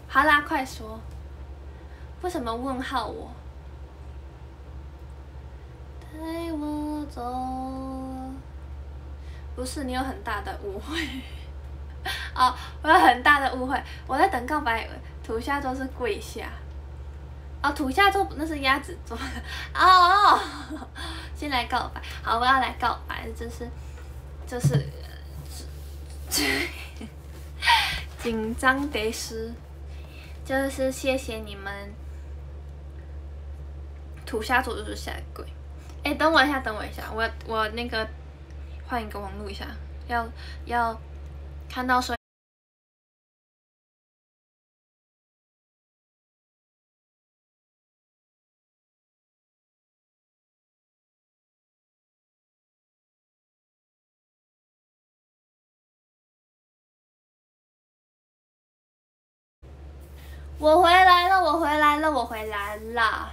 好啦，快说，为什么问号我？带我走，不是你有很大的误会。哦，我有很大的误会，我在等告白，土下座是跪下。哦，土下座那是鸭子座的。哦，先来告白，好，我要来告白，就是紧张得失，就是谢谢你们。土下座就是下跪。哎，等我一下，我那个换一个网络一下，要看到说。我回来了，我回来了，我回来了。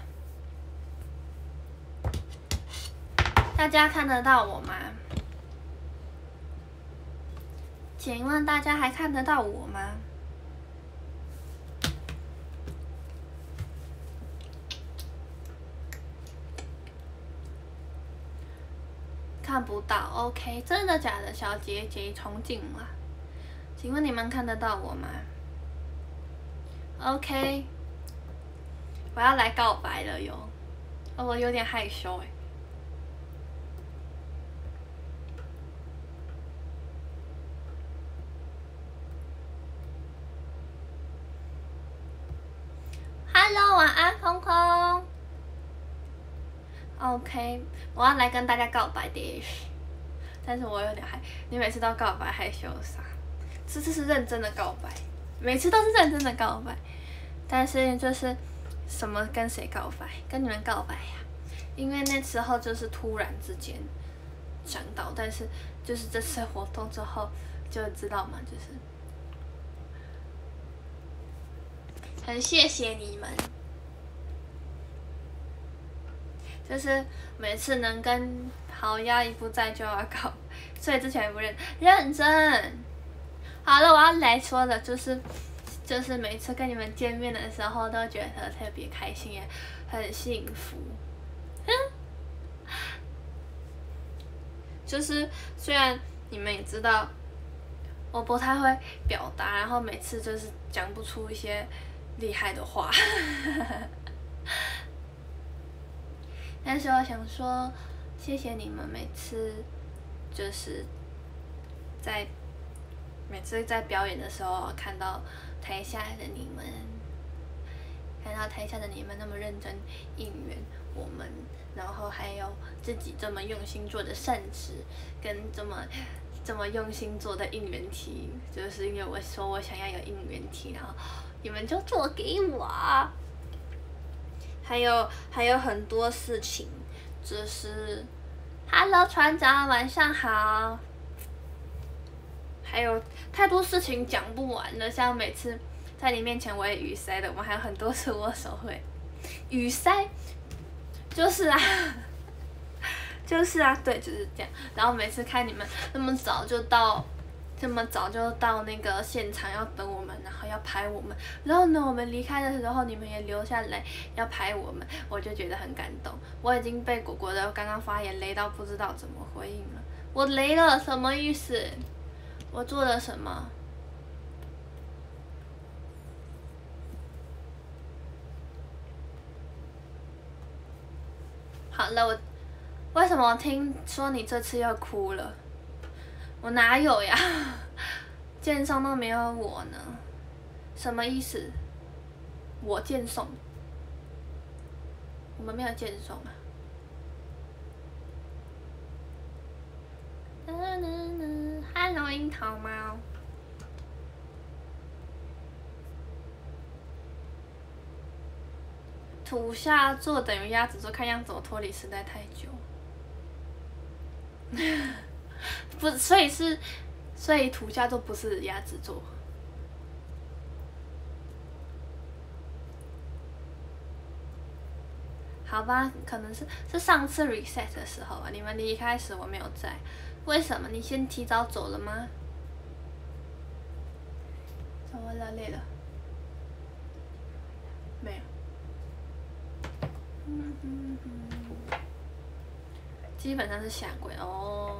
大家看得到我吗？请问大家还看得到我吗？看不到 ，OK， 真的假的？小杰杰重进了，请问你们看得到我吗 ？OK， 我要来告白了哟，我有点害羞哎。Hello， 晚安，空空。OK， 我要来跟大家告白的，但是我有点害，你每次都告白害羞啥？这是认真的告白，每次都是认真的告白，但是就是什么跟谁告白？跟你们告白呀、因为那时候就是突然之间想到，但是就是这次活动之后就知道嘛，就是很谢谢你们。就是每次能跟好丫一不在就要告，所以之前不认真。好了，我要来说的就是每次跟你们见面的时候都觉得特别开心，也很幸福。就是虽然你们也知道我不太会表达，然后每次就是讲不出一些厉害的话。但是我想说，谢谢你们每次就是每次在表演的时候看到台下的你们，那么认真应援我们，然后还有自己这么用心做的善事，跟这么用心做的应援题，就是因为我说我想要有应援题，然后你们就做给我。还有很多事情，就是，Hello 船长，晚上好。还有太多事情讲不完了，像每次在你面前我也语塞的，我们还有很多次握手会，语塞，就是啊，就是啊，对，就是这样。然后每次看你们那么早就到那个现场要等我们，然后要拍我们，然后呢，我们离开的时候你们也留下来要拍我们，我就觉得很感动。我已经被果果的刚刚发言雷到不知道怎么回应了。我雷了什么意思？我做了什么？好了，为什么我听说你这次又哭了？我哪有呀？荐送都没有我呢，什么意思？我荐送，我们没有荐送啊。Hello， 樱桃猫。土下座等于鸭子座，看样子我脱离时代太久。不，所以土下座不是鸭子座。好吧，可能是上次 reset 的时候啊，你们离开时我没有在，为什么？你先提早走了吗？怎么了？累了？ 没有。基本上是下跪哦。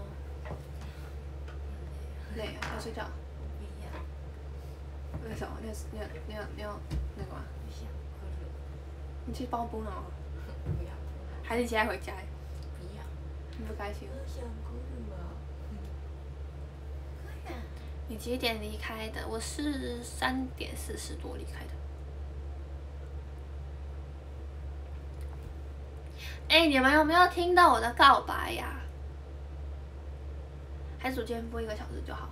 累啊，要睡觉。为什么？你要那个吗？你去包补脑。 不要。 还是你现在回家？ 不要。 你不开心？ 我想哭了。 你几点离开的？我是3点40多离开的。哎，你们有没有听到我的告白呀？还是我今天播1个小时就好？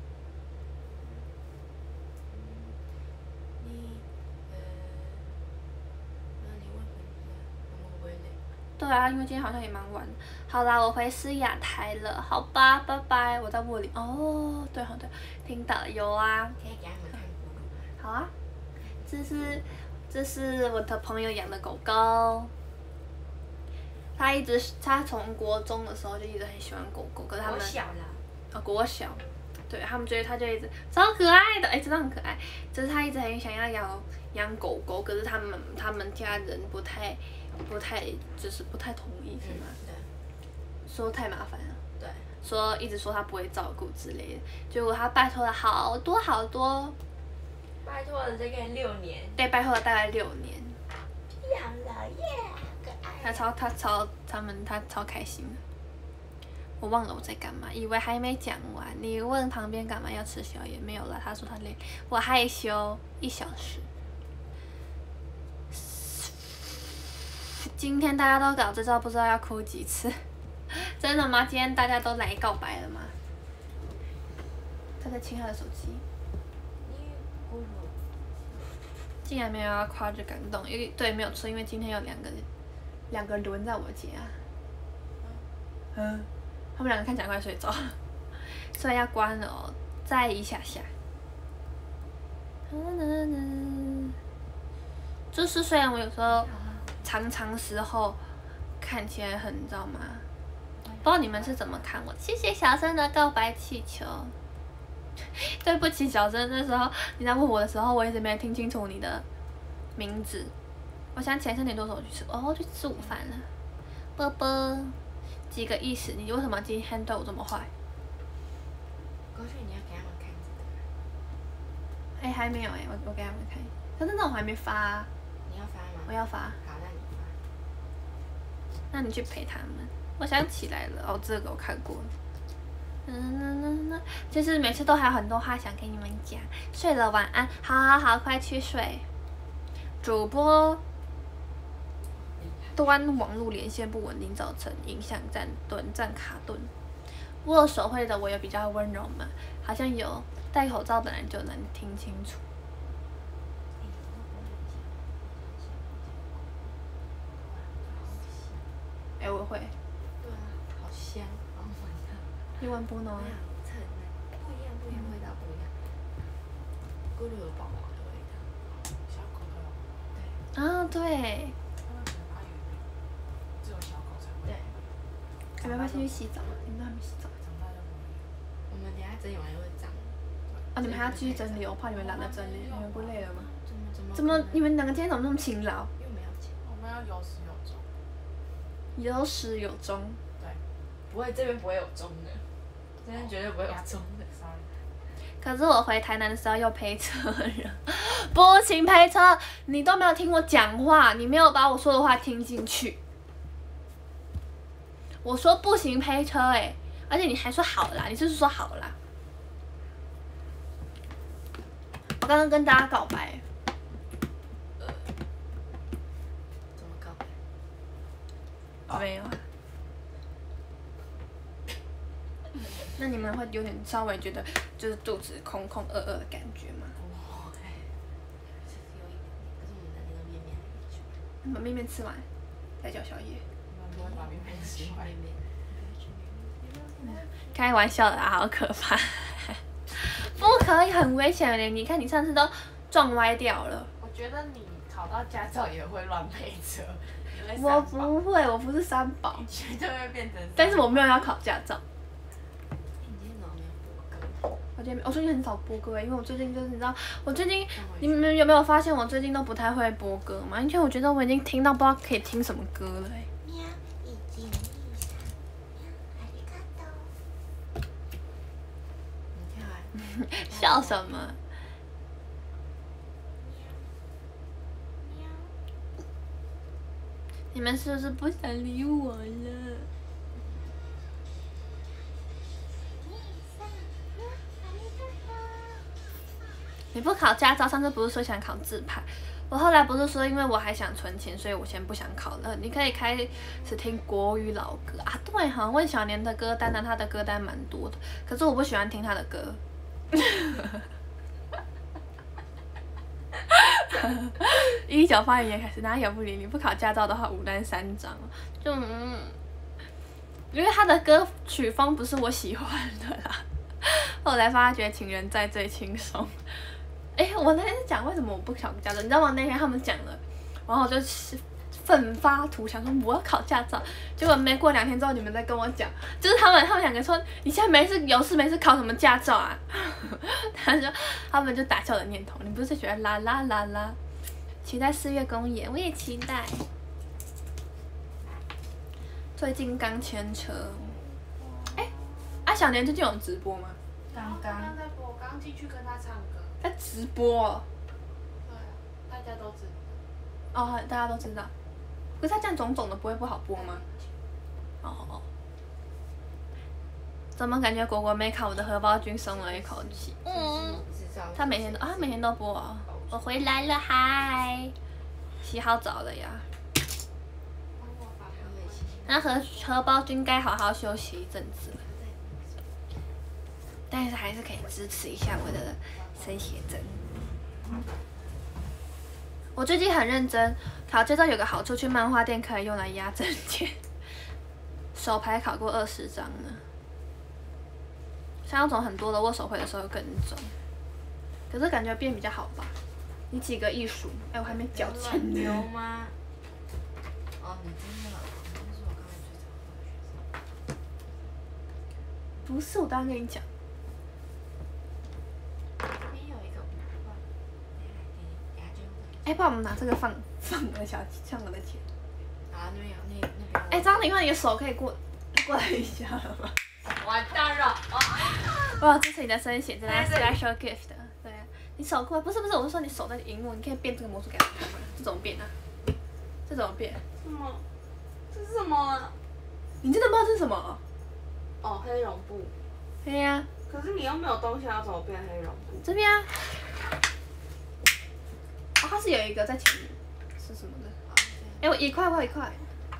那你问回我们会不会累？ 对啊，因为今天好像也蛮晚的。好啦，我回思雅台了，好吧，拜拜。我在卧里。哦，对好对，听到了有啊。 可以给他们看咕噜吗？ 好啊，这是我的朋友养的狗狗。他从国中的时候就一直很喜欢狗狗，可是他们小啦。 国小，对他们觉得他就一直超可爱的，真的很可爱。就是他一直很想要养狗狗，可是他们家人不太就是不太同意，是吗？ 对。 说太麻烦了。 对。 说一直说他不会照顾之类的，结果他拜托了好多。 拜托了这个6年。 对，拜托了大概6年。 养了耶，可爱。 他超开心的。我忘了我在干嘛，以为还没讲完。你问旁边干嘛要吃宵夜，没有啦。他说他累，我害羞1小时。今天大家都搞这招，不知道要哭几次。真的吗？今天大家都来告白了吗？他在亲他的手机。竟然没有要夸着感动，因为对没有错，因为今天有两个轮在我家。他们2个看起来快睡着，所以要关了哦，再一下下。就是虽然我有时候常时候看起来很，你知道吗？不知道你们是怎么看我？谢谢小生的告白气球。对不起，小生，那时候你在问我的时候，我一直没听清楚你的名字。我想起来3点多的时候我去吃午饭了。啵啵，几个意思？你为什么今天对我这么坏？ 过去你要给他们看这个。还没有我给他们看，可是那我还没发。 你要发吗？ 我要发。 好，那你发。 那你去陪他们。我想起来了，这个我看过了。就是每次都还有很多话想跟你们讲。睡了，晚安，好，快去睡。主播端网络连线不稳定，造成影响短暂卡顿。握手会的我也比较温柔嘛，好像有戴口罩本来就能听清楚。我会。 对啊，好香，好闻的。 你闻不浓啊？ 不一样，味道不一样。咕噜有宝宝的味道。小狗的。 啊，对。 只有小狗才会。对。 你们要不要先去洗澡？你们都还没洗澡。 我们等下整理完又会脏。 你们还要继续整理？我怕你们懒得整理，你们不累了吗？ 怎么？ 你们2个今天怎么那么勤劳？ 因为我们要剪。 我们要有始有终。 有始有终。 对。不会，这边不会有终的。这边绝对不会有终的。sorry。 可是我回台南的时候又陪车了，不行陪车，你都没有听我讲话，你没有把我说的话听进去。我说不行陪车而且你还说好啦，你是不是说好啦？我刚刚跟大家告白。 怎么告白？ 没有。那你们会有点稍微觉得就是肚子空空饿的感觉吗？ 是有一点，可是我们的那个面还没吃完。 你们面吃完，再叫宵夜。 我们把面吃完。 开玩笑的啊，好可怕！不可以，很危险的。你看你上次都撞歪掉了。 我觉得你考到驾照也会乱陪车。 我不会，我不是3宝。 绝对会变成。 但是我没有要考驾照。 你今天怎么没有播歌？ 我好久没，我最近很少播歌因为我最近就是你知道，我最近你们有没有发现我最近都不太会播歌嘛？因为我觉得我已经听到不知道可以听什么歌了笑什么？你们是不是不想理我了？你不考驾照，上次不是说想考自排？我后来不是说因为我还想存钱，所以我先不想考了。你可以开始听国语老歌啊，对哈，问小年的歌单呢，他的歌单蛮多的，可是我不喜欢听他的歌。1981年开始，哪有不理你？不考驾照的话，武丹3张，就因为他的歌曲风不是我喜欢的啦。后来发觉情人在最轻松。我那天讲为什么我不考驾照，你知道吗？那天他们讲了，然后我就奋发图强说我要考驾照，结果没过2天之后，你们再跟我讲，就是他们两个说你现在有事没事考什么驾照啊？他们就打消了念头。你不是喜欢啦啦啦啦？期待4月公演，我也期待。最近刚牵车。小年最近有直播吗？ 刚在播，我刚进去跟他唱歌。 在直播哦。 对啊，大家都知道。哦，大家都知道。可是他这样肿肿的，不会不好播吗？哦。怎么感觉果果没考，我的荷包君松了一口气？他每天都播哦。我回来了，嗨！洗好澡了呀。那荷包君该好好休息一阵子了。但是还是可以支持一下我的生写真。我最近很认真，考驾照有个好处，去漫画店可以用来压证件。手牌考过20张呢，像那种很多的握手会的时候更重，可是感觉变比较好吧？你几个艺术？我还没缴钱呢。 有吗？哦，你真的，那是我刚才最早喝的学生。 不是，我刚刚跟你讲。不然我们拿这个放我的钱。 啊，那边有那边。 张玲，你的手可以过来一下了吗？ 完蛋了！ 哇，这是你的生写真 ，special gift。对啊，你手过来，不是，我是说你手在荧幕，你可以变这个魔术给他看吗？这怎么变啊？这怎么变？ 什么？这是什么啊？ 你真的不知道这是什么？ 哦，黑绒布。 对呀。 可是你又没有东西，要怎么变黑绒布？ 这边啊。它是有一个在前面，是什么的？我1块，我1块。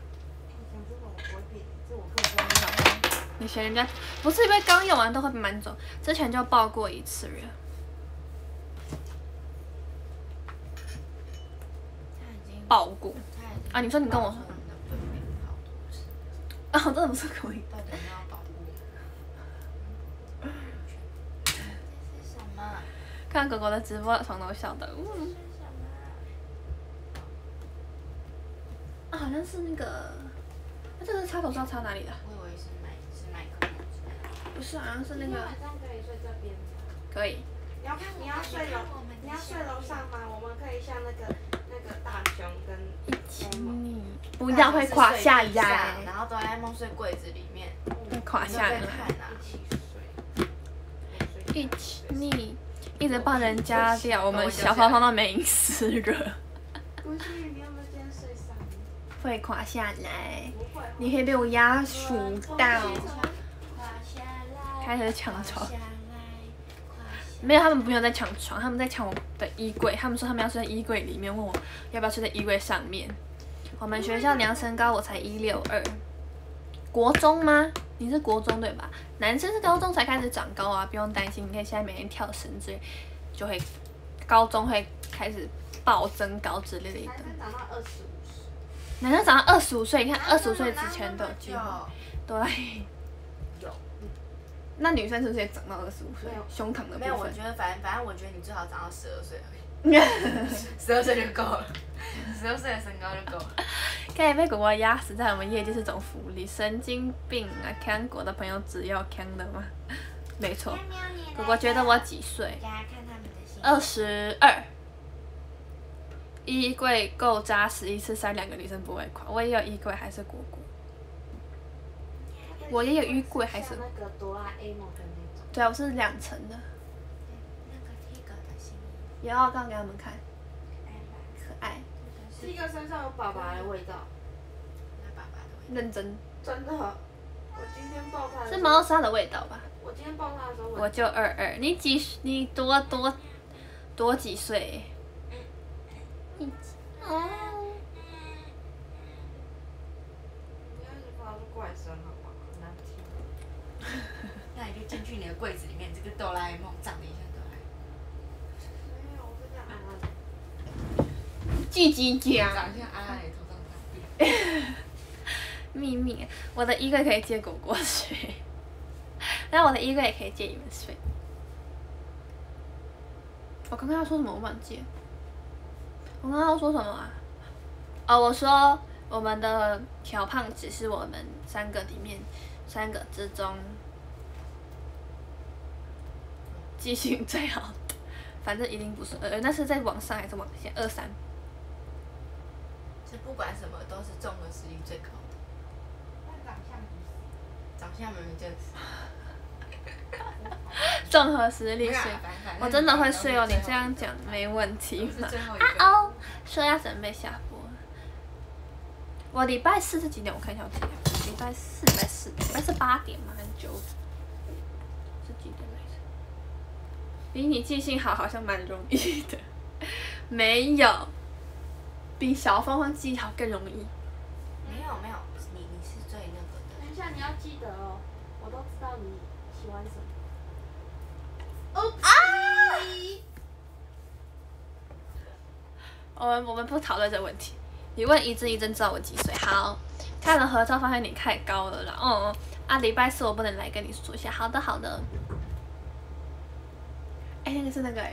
你嫌人家不是因为刚用完都会蛮肿，之前就爆过1次了。爆过。啊，你说你跟我说。啊，真的不是可以。看狗狗的直播，从头笑的。好像是那个，这个插头是要插哪里的？ 我以为是麦克风之类的。 不是，好像是那个。 晚上可以睡这边吗？ 可以。 你要睡楼上吗？我们可以像那个大熊跟不要会垮下来。 然后哆啦 A 梦睡柜子里面。 垮下来。一起你一直帮人家掉，我们小芳芳都没隐私了。 不是，你有没有今天睡上？ 会垮下来，你可以被我压数到。开始抢床。没有，他们不用在抢床，他们在抢我的衣柜。他们说他们要睡在衣柜里面，问我要不要睡在衣柜上面。我们学校量身高我才162。国中吗？你是国中对吧？男生是高中才开始长高啊，不用担心。你可以现在每天跳绳之类，就会高中会开始暴增高之类的。 男生长到25岁。 男生长到25岁，你看25岁之前都有机会。对。 有。 那女生是不是也长到25岁？胸膛的部分。 没有，我觉得反正我觉得你最好长到12岁而已。12岁就够了，12岁的身高就够了。 可以被狗狗压死在我们业界是种福利，神经病啊！看国的朋友只要看的吗？ 没错。 喵喵你来果果觉得我几岁给？大家看他们的信。 22。衣柜够扎实，一次塞2个女生不会垮。我也有衣柜，还是果果。我也有衣柜，还是像那个哆啦 A 梦的那种。 对啊，我是2层的。 那个 Tiger 的新衣， 有，刚刚给他们看， 爱吧， 可爱， 这个是这个身上有爸爸的味道， 那爸爸的味道。 认真。 真的。我今天抱他的时是候猫砂的味道吧？ 我今天抱他的时候， 我就22，你多几岁？哦。 不要一直发出怪声好不好？很难听。 那你就进去你的柜子里面，这个哆啦 A 梦长得也像哆啦 A 没有，我是这样安安。 叽叽梦， 讲。 长得像阿拉蕾头上长。 秘密，我的衣柜可以借果果睡，但我的衣柜也可以借你们睡。我刚刚要说什么？我忘记了。我刚刚要说什么啊？哦，我说我们的小胖子是我们3个里面3个之中记性最好的，反正一定不是那是在往上还是往下？23。 是不管什么都是综合实力最高的。 但长相不是。 长相明明就是。 综合实力没有睡啊反正我真的会睡哦，你这样讲没问题嘛？ 是最后一个。 啊哦，说要准备下播了。我礼拜4是几点？我看一下我几点。礼拜四8点吗？还是9点？是几点来着？比你记性好像蛮容易的。没有，比小凤凰记好更容易。 没有，你是最那个的。 等一下你要记得哦，我都知道你喜欢什么。 我们不讨论这个问题。你问一真知道我几岁？好，看了合照发现你太高了啦。礼拜4我不能来跟你说一下。好的。那个是那个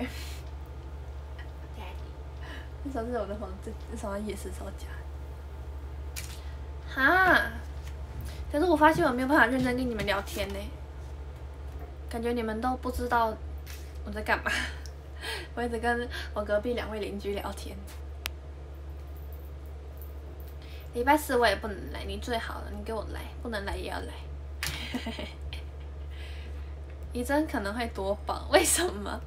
那时候是我的房子，那时候也是吵架。哈，可是我发现我没有办法认真跟你们聊天呢，感觉你们都不知道我在干嘛。我一直跟我隔壁2位邻居聊天。礼拜4我也不能来，你最好了，你给我来，不能来也要来。怡珍可能会多宝，为什么？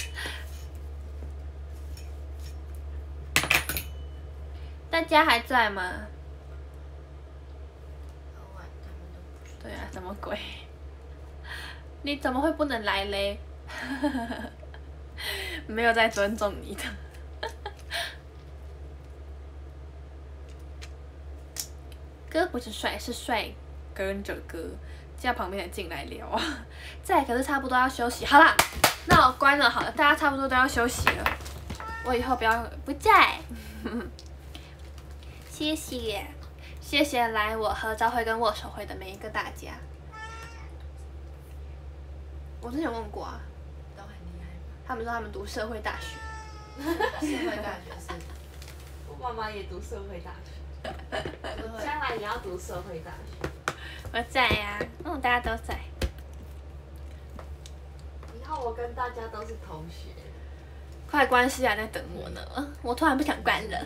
大家还在吗？对啊，什么鬼？你怎么会不能来嘞？没有在尊重你的。哥不是帅，是帅跟着哥，叫旁边的进来聊啊。在，可是差不多要休息。好啦，那我关了好了，大家差不多都要休息了。我以后不在。谢谢来我合照会跟握手会的每一个大家。我之前问过啊， 都很厉害。 他们说他们读社会大学。 社会大学是。 我妈妈也读社会大学。将来也要读社会大学。 我在呀，大家都在。 以后我跟大家都是同学。 快关系啊，在等我呢。我突然不想关了。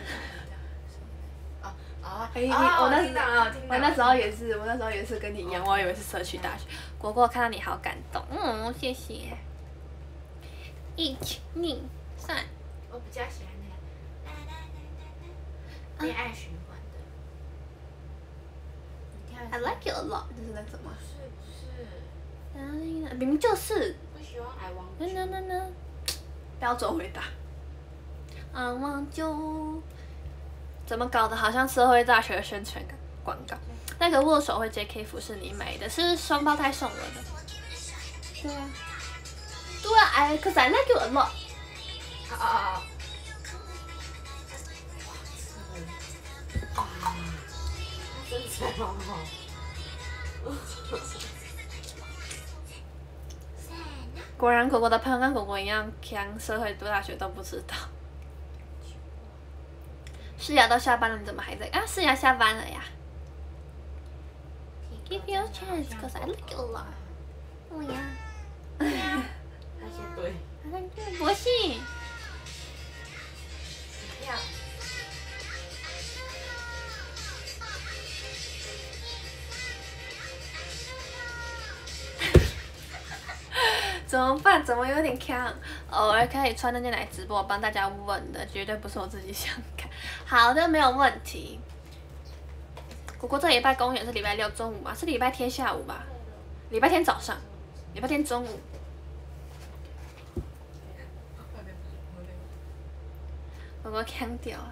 我那时候也是跟你一样，我以为是社区大学。果果看到你好感动，谢谢。1、2、3。 我比较喜欢那个恋爱循环的。 I like it a lot， 这是那个什么？ 不是。 明明就是。 不喜欢 I want you。 标准回答。I want you。怎么搞得好像社会大学的宣传广告？那个握手会 JK 服是你买的，是双胞胎送我的。对啊。cause I like you a lot。 身材好好。 果然，果果的朋友跟果果一样强，社会大学都不知道。诗雅都下班了，你怎么还在？诗雅下班了呀。Give you a chance, cause I like you a lot。呀。 他写对， 博信。 漂亮。 怎么办？怎么有点强？偶尔可以穿那件来直播，帮大家问的，绝对不是我自己想看。好的，没有问题。果果这礼拜公演是礼拜6中午吧？是礼拜天下午吧？礼拜天早上，礼拜天中午。果果强掉了。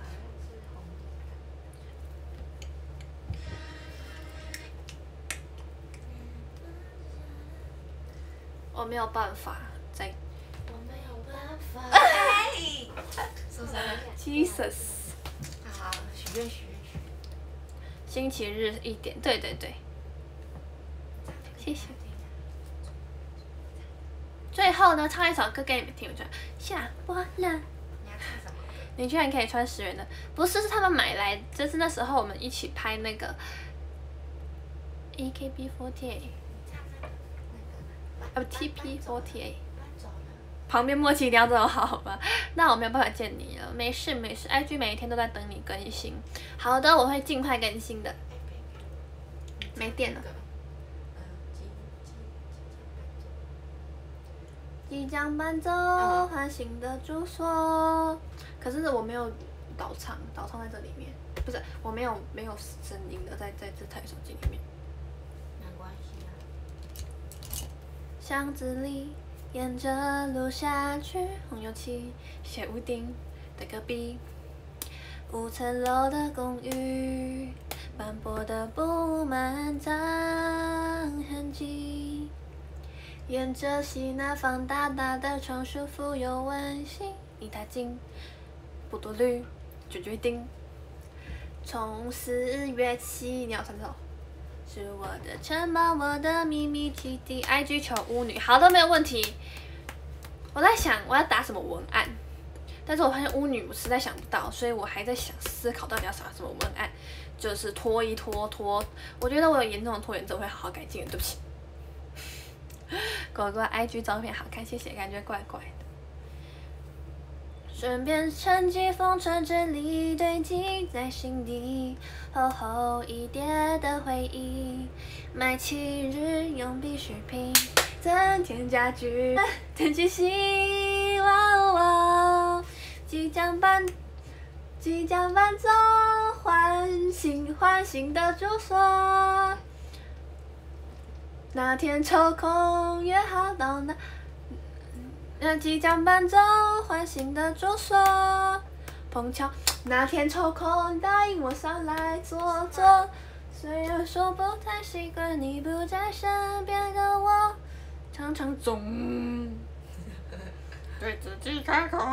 我没有办法再。 我没有办法。说啥 ？Jesus。 好，许愿。 星期日1点，对对对。谢谢。最后呢，唱一首歌给你们听，我觉得下播了。 你要唱什么？ 你居然可以穿10元的？不是，是他们买来，就是那时候我们一起拍那个 AKB48。不 TP48，旁边默契一定要这么好吧？那我没有办法见你了，没事没事 ，IG 每一天都在等你更新。好的，我会尽快更新的。没电了。即将搬走，换新的住所。可是我没有导唱在这里面，不是，我没有声音的在这台手机里面。巷子里，沿着路下去，红油漆写屋顶的隔壁，5层楼的公寓，斑驳的布满脏痕迹，沿着西南方大大的窗，舒服又温馨。一踏进不多虑，就决定从4月起，你要唱这首。是我的城堡，我的秘密基地。IG 求巫女，好的，没有问题。我在想我要打什么文案，但是我发现巫女我实在想不到，所以我还在思考到底要打什么文案，就是拖一拖。我觉得我有严重的拖延症，会好好改进的，对不起。狗狗 IG 照片好看，谢谢，感觉怪怪的。顺便趁机封存这里，堆积在心底厚厚一叠的回忆。买7日用必需品，增添家具，添气息。哇，即将搬走，换新的住所。那天抽空约好到即将搬走，换新的住所。碰巧那天抽空，答应我上来坐坐。虽然说不太习惯你不在身边的我，常常总对自己开口。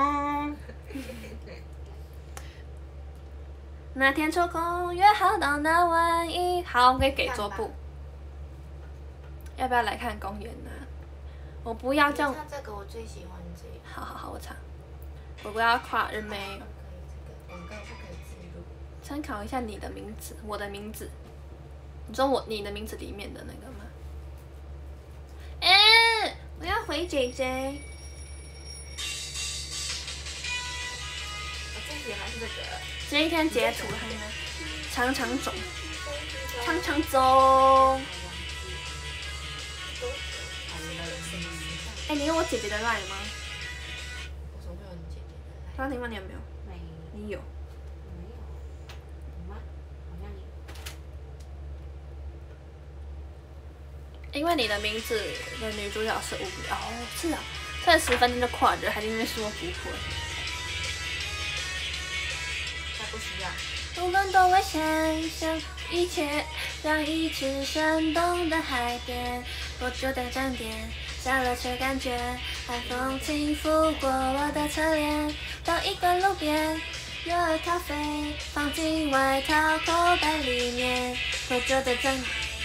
那天抽空约好到那晚1号，可以给桌布。要不要来看公园呢？我不要这样。 唱这个我最喜欢这个。 好，我唱。我不要跨日妹。 广告不可以植入。 参考一下你的名字，我的名字。你说你的名字里面的那个吗？我要回姐姐。 我最喜欢这个。 今天截图还呢，长走。你有我姐姐的 line 吗？ 我怎么会有你姐姐的 line？ 张婷芳，你有没有？ 没。 你有？ 没有。有吗？好像有。 因为你的名字的女主角是巫女哦，是啊，看10分钟就跨着，还在那边说不会。 他不需要。 无论多危险，像一切像一次生动的海边，多久的站点。下了车，感觉寒风轻拂过我的侧脸。到一个路边，有了咖啡，放进外套口袋里面。脱臼的针，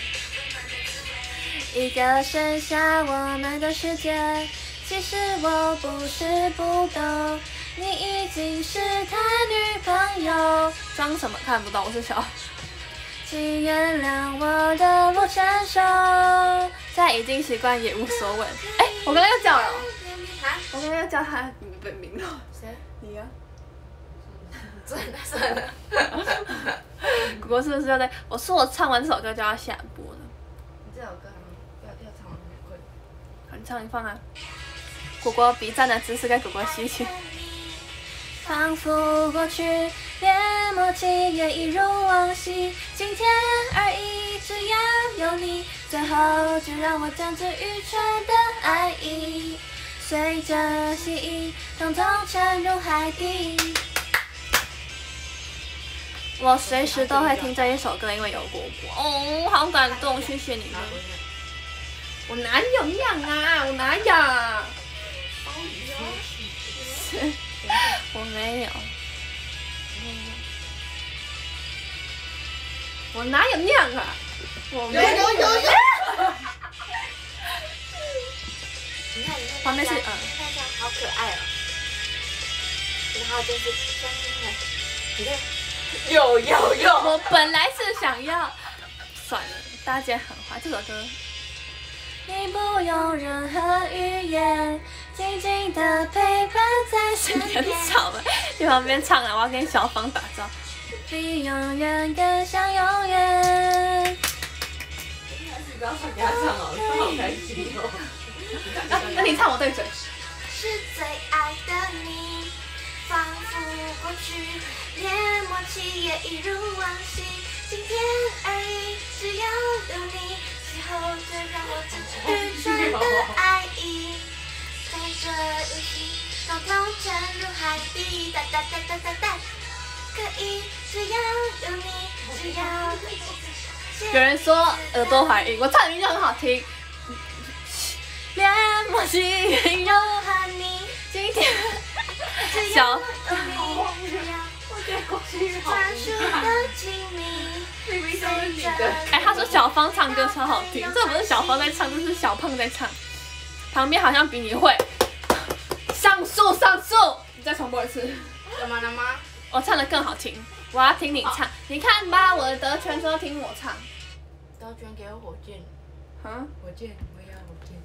一个剩下我们的世界。其实我不是不懂，你已经是他女朋友。装什么看不懂？我是小。 请原谅我的不成熟，在已经习惯也无所谓。哎，我刚刚又叫了，我刚刚又叫他本名了。 谁？ 你呀？ 算了。 果果是不是要在？我说我唱完这首歌就要下播了。 你这首歌要唱完快点。 好，你唱你放啊。果果比赞的姿势跟果果吸气。仿佛过去，连默契也一如往昔。今天而已，只要有你，最后就让我将这愚蠢的爱意，随着吸引，统统沉入海底。我随时都会听这一首歌，因为有果果。哦，好感动，谢谢你们。我哪有那样啊？我哪有？我没有。我哪有那样啊？我没有。 有。你看， 旁边是那张好可爱哦。然后就是双面，你看。有， 我本来是想要，算了，大姐很坏这首歌。你不用任何语言，静静的陪伴在身边。很吵了，去旁边唱了，我要跟小芳打招。比永远更像永远。 不要唱给他唱哦，他好开心哦。 那你唱我对嘴。 是最爱的你，仿佛过去，连默契也一如往昔。今天而已，只要有你，之后就让我将这愚蠢的爱意，带着游戏，统统沉入海底。哒哒哒哒哒哒，可以，只要有你，只要。 有人说耳朵怀孕，我唱的音就很好听。连默契也一如和你，今天小。哎，他说小芳唱歌超好听，这不是小芳在唱，这是小胖在唱。旁边好像比你会。上诉，你再重播一次。 怎么了吗？ 我唱的更好听，我要听你唱。你看吧，我的德权说听我唱。 德权给我火箭。火箭，我要火箭。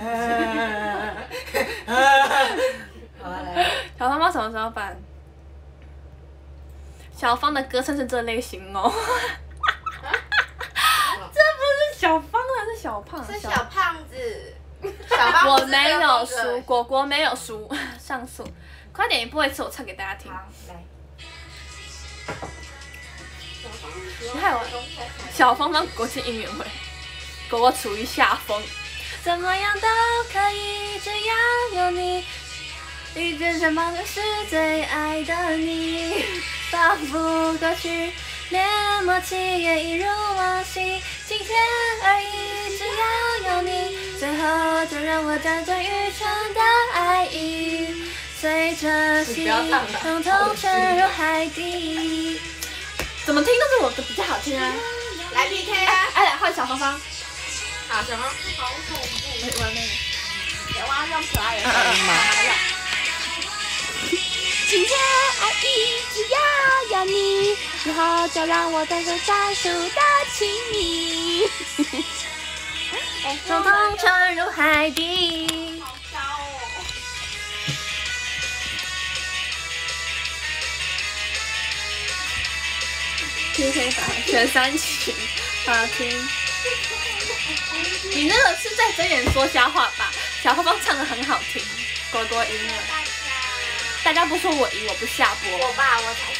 好了，来。 小芳什么时候办？小芳的歌声是这类型哦。这不是小芳啊，是小胖。 是小胖子。小胖我没有输，果果没有输，上诉。快点一播一次，我唱给大家听。 好，来。 你害我。小芳帮果果进应援会，果果处于下风。怎么样都可以，只要有你。一直身旁的是最爱的你，仿佛过去，连默契也一如往昔。今天而已，只要有你，最后就让我将这愚蠢的爱意，随着心统统沉入海底。怎么听都是我的比较好听啊！ 来 PK 啊！ 哎，换小芳芳。 好，小芳，好恐怖！ 我那个。 我要用可爱的声音吗？ 今天而已，只要有你，之后就让我感受专属的亲密， 统统沉入海底。 好高哦！ PK 吧，选3曲，好听。你那个是在睁眼说瞎话吧？小芳芳唱的很好听，果果赢了。大家不说我赢，我不下播。 我吧，我才是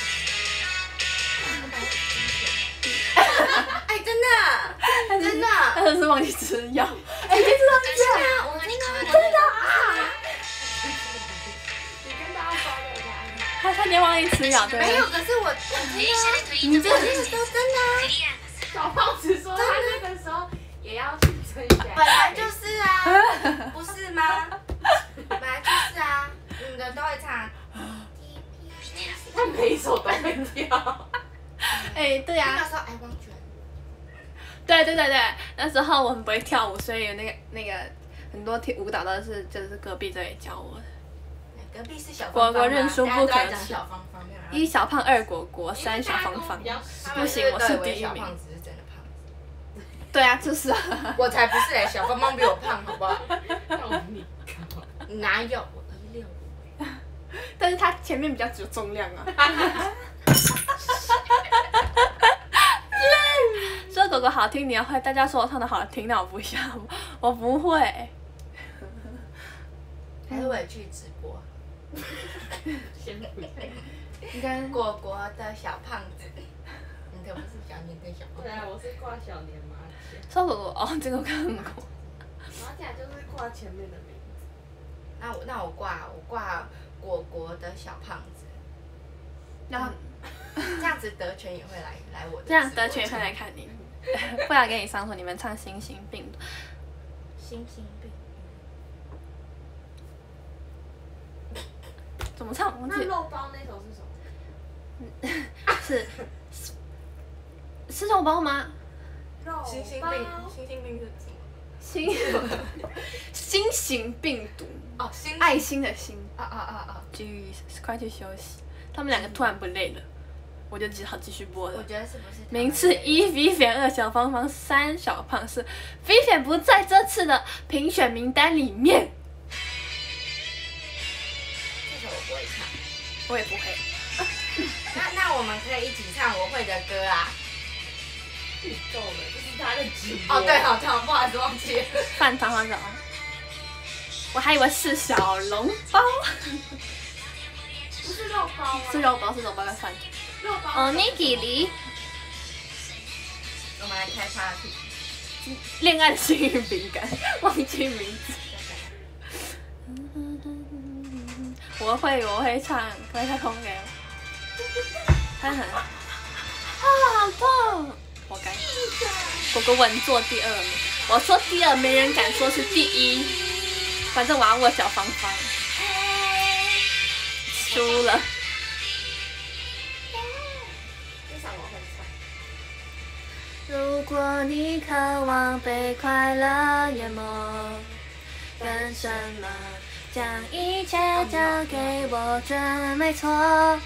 这个。哎，真的， 他就是忘记吃药。哎，你知道这样？ 我真的啊！ 你跟大家说的呀。 他差点忘记吃药，对不对？ 没有，可是我真的， 你这我那个时候真的。 小胖子说他那个时候也要去撑一下。 本来就是啊，不是吗？本来就是啊，你们都会唱。 他每一首都会跳。 哎，对啊。 那时候I want you。 对，那时候我很不会跳舞，所以那个很多舞蹈都是就是隔壁这里教我的。 隔壁是小果果认输不可大家都在讲耻。 小芳芳，没有人要 1小胖2果果3小芳芳，不行，我是第1名。 小胖子是真的胖子， 对啊，就是啊。 我才不是嘞，小芳芳比我胖，好不好？ 要你哪有我165？ 但是他前面比较有重量啊。说狗狗好听，你要会。大家说我唱的好听，那我不要，我不会。 还是我也去直播？ 先不要。 应该果果的小胖子，你可不是小年的小胖子。 对啊，我是挂小年马甲， 说狗狗哦，这个我看过。 马甲就是挂前面的名字。 那我挂果果的小胖子， 然后这样子德全也会来我的直播。 这样德全也会来看你，不然给你上说你们唱星星病毒。 星星病。 怎么唱？忘记了。 那肉包那首是什么？ 是肉包吗？ 肉星星包。 病是什么？ 新型病毒， 哦，星爱心的心。 啊！ Jesus，快去休息。他们两个突然不累了，我就只好继续播了。 我觉得是不是名次1 Vivian 2小芳芳3小胖是 Vivian 不在这次的评选名单里面。 这首我不会唱， 我也不会。 那我们可以一起唱我会的歌啊！ 够了，这是他的直播。 哦，对，好唱，不好意思忘记了。 饭团好找，我还以为是小笼包。 不是肉包吗？ 是肉包，是肉包跟饭团。 肉包。 哦，Nigiri， 我们来开 party。 恋爱的幸运饼干，忘记名字。我会唱，可以唱空给我。他很，好痛！活该。果果稳坐第2名，我说第2，没人敢说是第1。反正我要握小芳芳。输了。 这场我会唱。 如果你渴望被快乐淹没，干什么？将一切交给我准没错。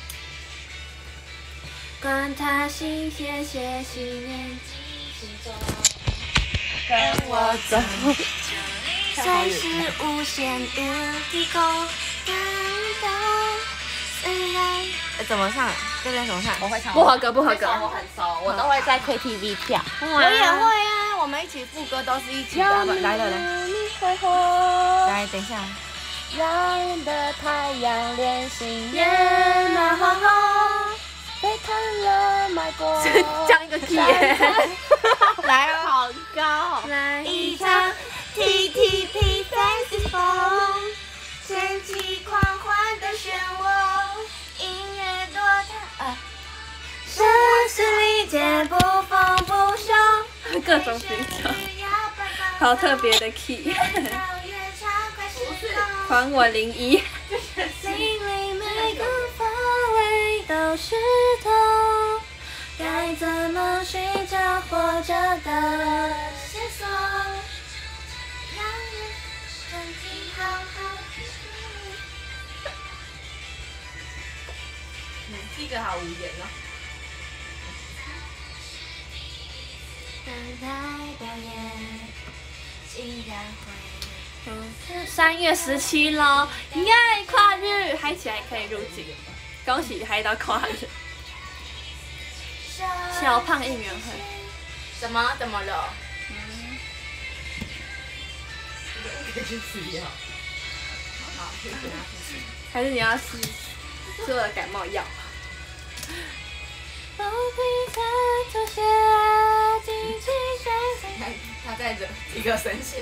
管他新鲜些信念心中，跟我走。 随时无限的提供，感到虽然。怎么唱？这边怎么唱？我会唱。 不合格，不合格。 我很熟，我都会在 KTV 跳。 我也会啊，我们一起副歌都是一起的。来了来。来，等一下。 耀眼的太阳，连星也那红红，被看了买过。降一个 key 来哦， 好高。 来一场 TTP Festival， 掀起狂欢的漩涡，音乐多它声嘶力竭，不疯不休，各种形象，好特别的 key。还我01。心里每个方位都是痛，该怎么寻找活着的线索？让人身体好好这个好无言哦。 等待表演，竟然会。3月17咯，耶！跨日嗨起来可以入境，恭喜嗨到跨日。小胖应援会， 怎么了？ 可以去吃药。 好， 还是你要吃我的感冒药？ 他在这一个生气。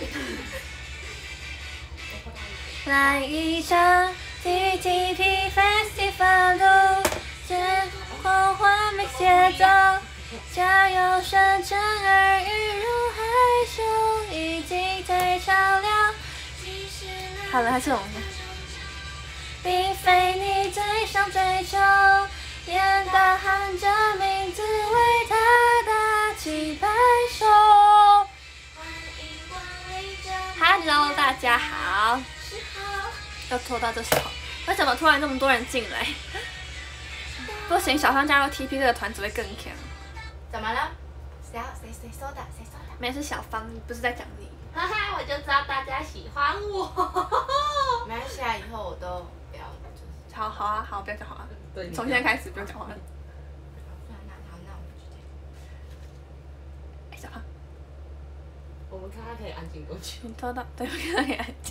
来一场 TTP Festival， 狂欢没节奏，加油声震耳语如海汹，已经退潮了。好了，还是我们。并非你最想追求，也大喊着名字为他打起拍手。Hello， 大家好。要拖到这时候， 为什么突然这么多人进来？不行，小芳加入 TP 这个团只会更强。 怎么了？谁说的？谁说的？ 没事，小芳不是在讲你。 哈哈，我就知道大家喜欢我。没关系啊，以后我都不要就是。 好好啊，好，不要讲话了。 对， 从现在开始不用讲话了。 那我们就这样。 哎，小胖， 我们看他可以安静多久？ 你偷到，对，我看他可以安静。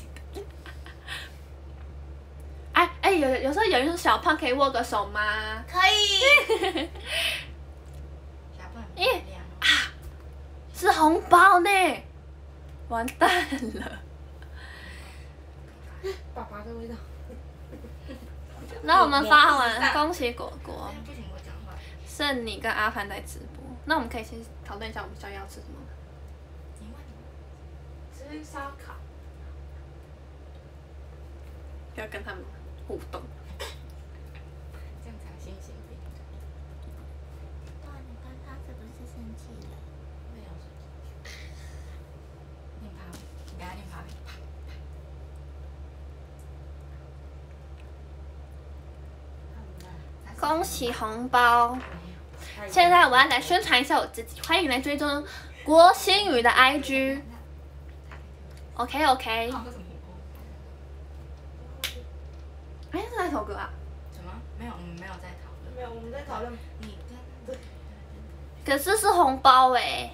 哎，有时候有人说小胖可以握个手吗？ 可以。小胖， 咦啊，是红包呢！完蛋了。 爸爸的味道。 那我们发完，恭喜果果。 不行，我讲话。 剩你跟阿凡在直播，那我们可以先讨论一下我们宵夜要吃什么吗？ 你问。 吃烧烤。 要跟他们互动。 这样才有心情病。 哇，你看他是不是生气了？ 没有生气。练趴，你给他练趴。 恭喜红包！现在我要来宣传一下我自己，欢迎来追踪郭心宇的 IG。OK。哎，是哪首歌啊？ 什么？没有，我们没有在讨论。 没有，我们在讨论你跟。 可是是红包哎、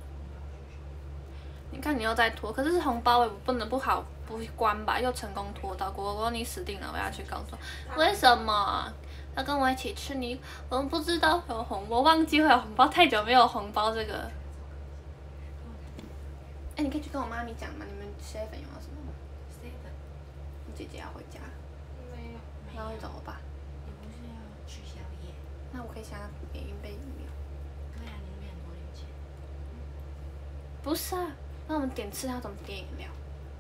你看你又在拖，可是是红包哎、我不能不关吧？又成功拖到果果，你死定了！我要去告诉他，为什么？要跟我一起吃你？我们不知道有我忘记会有红包，太久没有红包这个。哎，你可以去跟我妈咪讲嘛，你们7月份有没有什么吗？我姐姐要回家。 没有。 那会怎么办？ 你不是要吃宵夜？ 那我可以想要点一杯饮料。 对啊，你那边很多零钱。 不是啊，那我们点吃要怎么点饮料？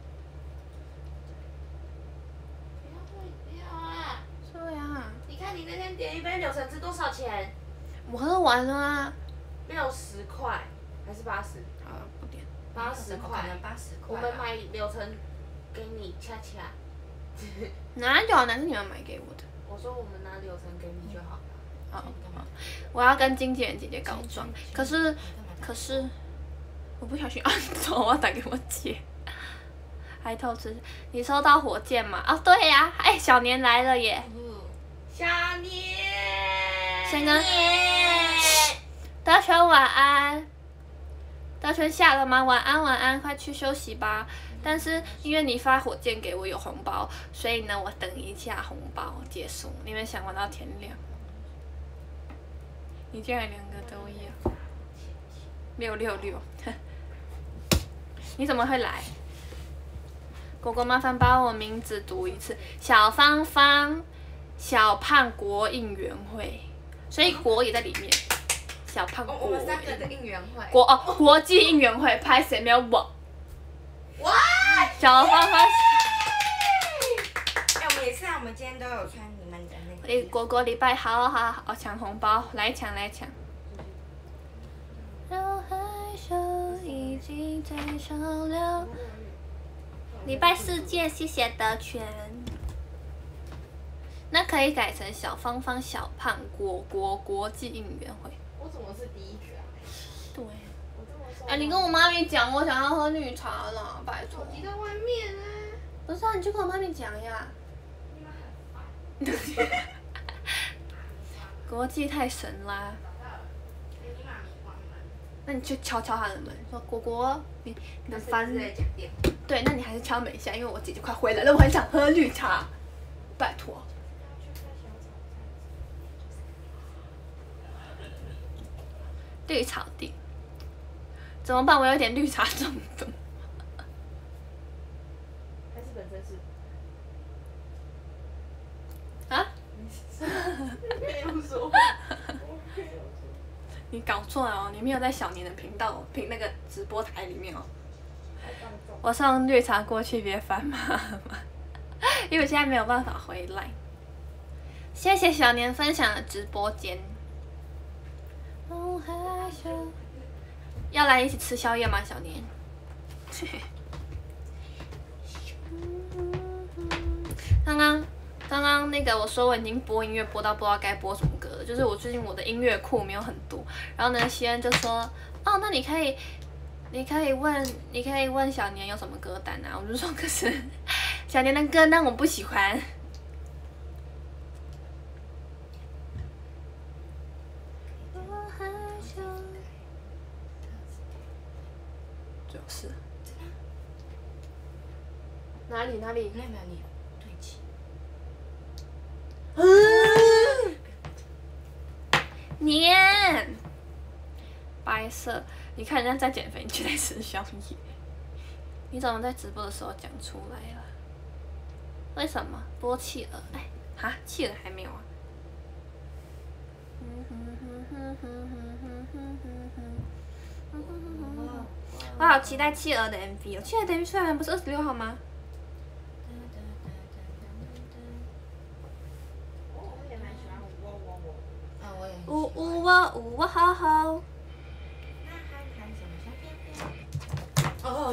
不要啊！ 对啊， 你看你那天点一杯柳橙汁多少钱我喝完了啊。 ？60块还是80？ 好了，不点。 80块。 可能80块。 我们买柳橙给你恰恰。 哪有？那是你们买给我的。 我说我们拿柳橙给你就好了。 哦，我要跟经纪人姐姐告状，可是我不小心按错，我要打给我姐。还偷吃，你收到火箭吗？哦，对呀、哎，小年来了耶！ 小年。 先跟德全晚安。德全下了吗？晚安晚安，快去休息吧。但是因为你发火箭给我有红包，所以呢，我等一下红包结束，你们想玩到天亮。你竟然2个都要，666，你怎么会来？果果麻烦把我名字读一次，小芳芳，小胖国应援会，所以国也在里面。小胖国， 我们3个的应援会。 国际应援会，拍谁没有我？ 哇！ 小芳芳。 哎，我们也是啊，我们今天都有穿你们的那个。 果果礼拜好，抢红包，来抢。让害羞已经在少了。礼拜4见，谢谢德全。那可以改成小芳芳、小胖果果国际应援会。 我怎么是第一个啊？ 对。 我这么说。 哎，你跟我妈咪讲，我想要喝绿茶了，拜托。 手机在外面啊。 不是啊，你就跟我妈咪讲呀。 你们很烦。 国际太神啦！那你去敲他的门，说果果，你的翻。对，那你还是敲门一下，因为我姐姐快回来了，我很想喝绿茶，拜托。绿草地，怎么办？我有点绿茶中毒。 还是本身是。 啊？ 没有说。 你搞错了哦！你没有在小年的频道那个直播台里面哦。我送绿茶过去，别烦妈妈，因为我现在没有办法回来。谢谢小年分享的直播间。要来一起吃宵夜吗，小年？刚刚刚刚那个我说我已经播音乐播到不知道该播什么歌了，就是我最近我的音乐库没有很多，然后呢，西恩就说，哦，那你可以问小年有什么歌单啊？我就说可是小年的歌单我不喜欢。就是哪里？ 没有你对齐。 年白色，你看人家在减肥，你却在吃宵夜。你怎么在直播的时候讲出来了？为什么播企鹅？哎，哈，企鹅还没有啊。我好期待企鹅的 MV 哦！企鹅的 MV 出来不是26号吗？ 我也蛮喜欢我也呜呜喔呜喔吼吼。 那还什么小片片？哦，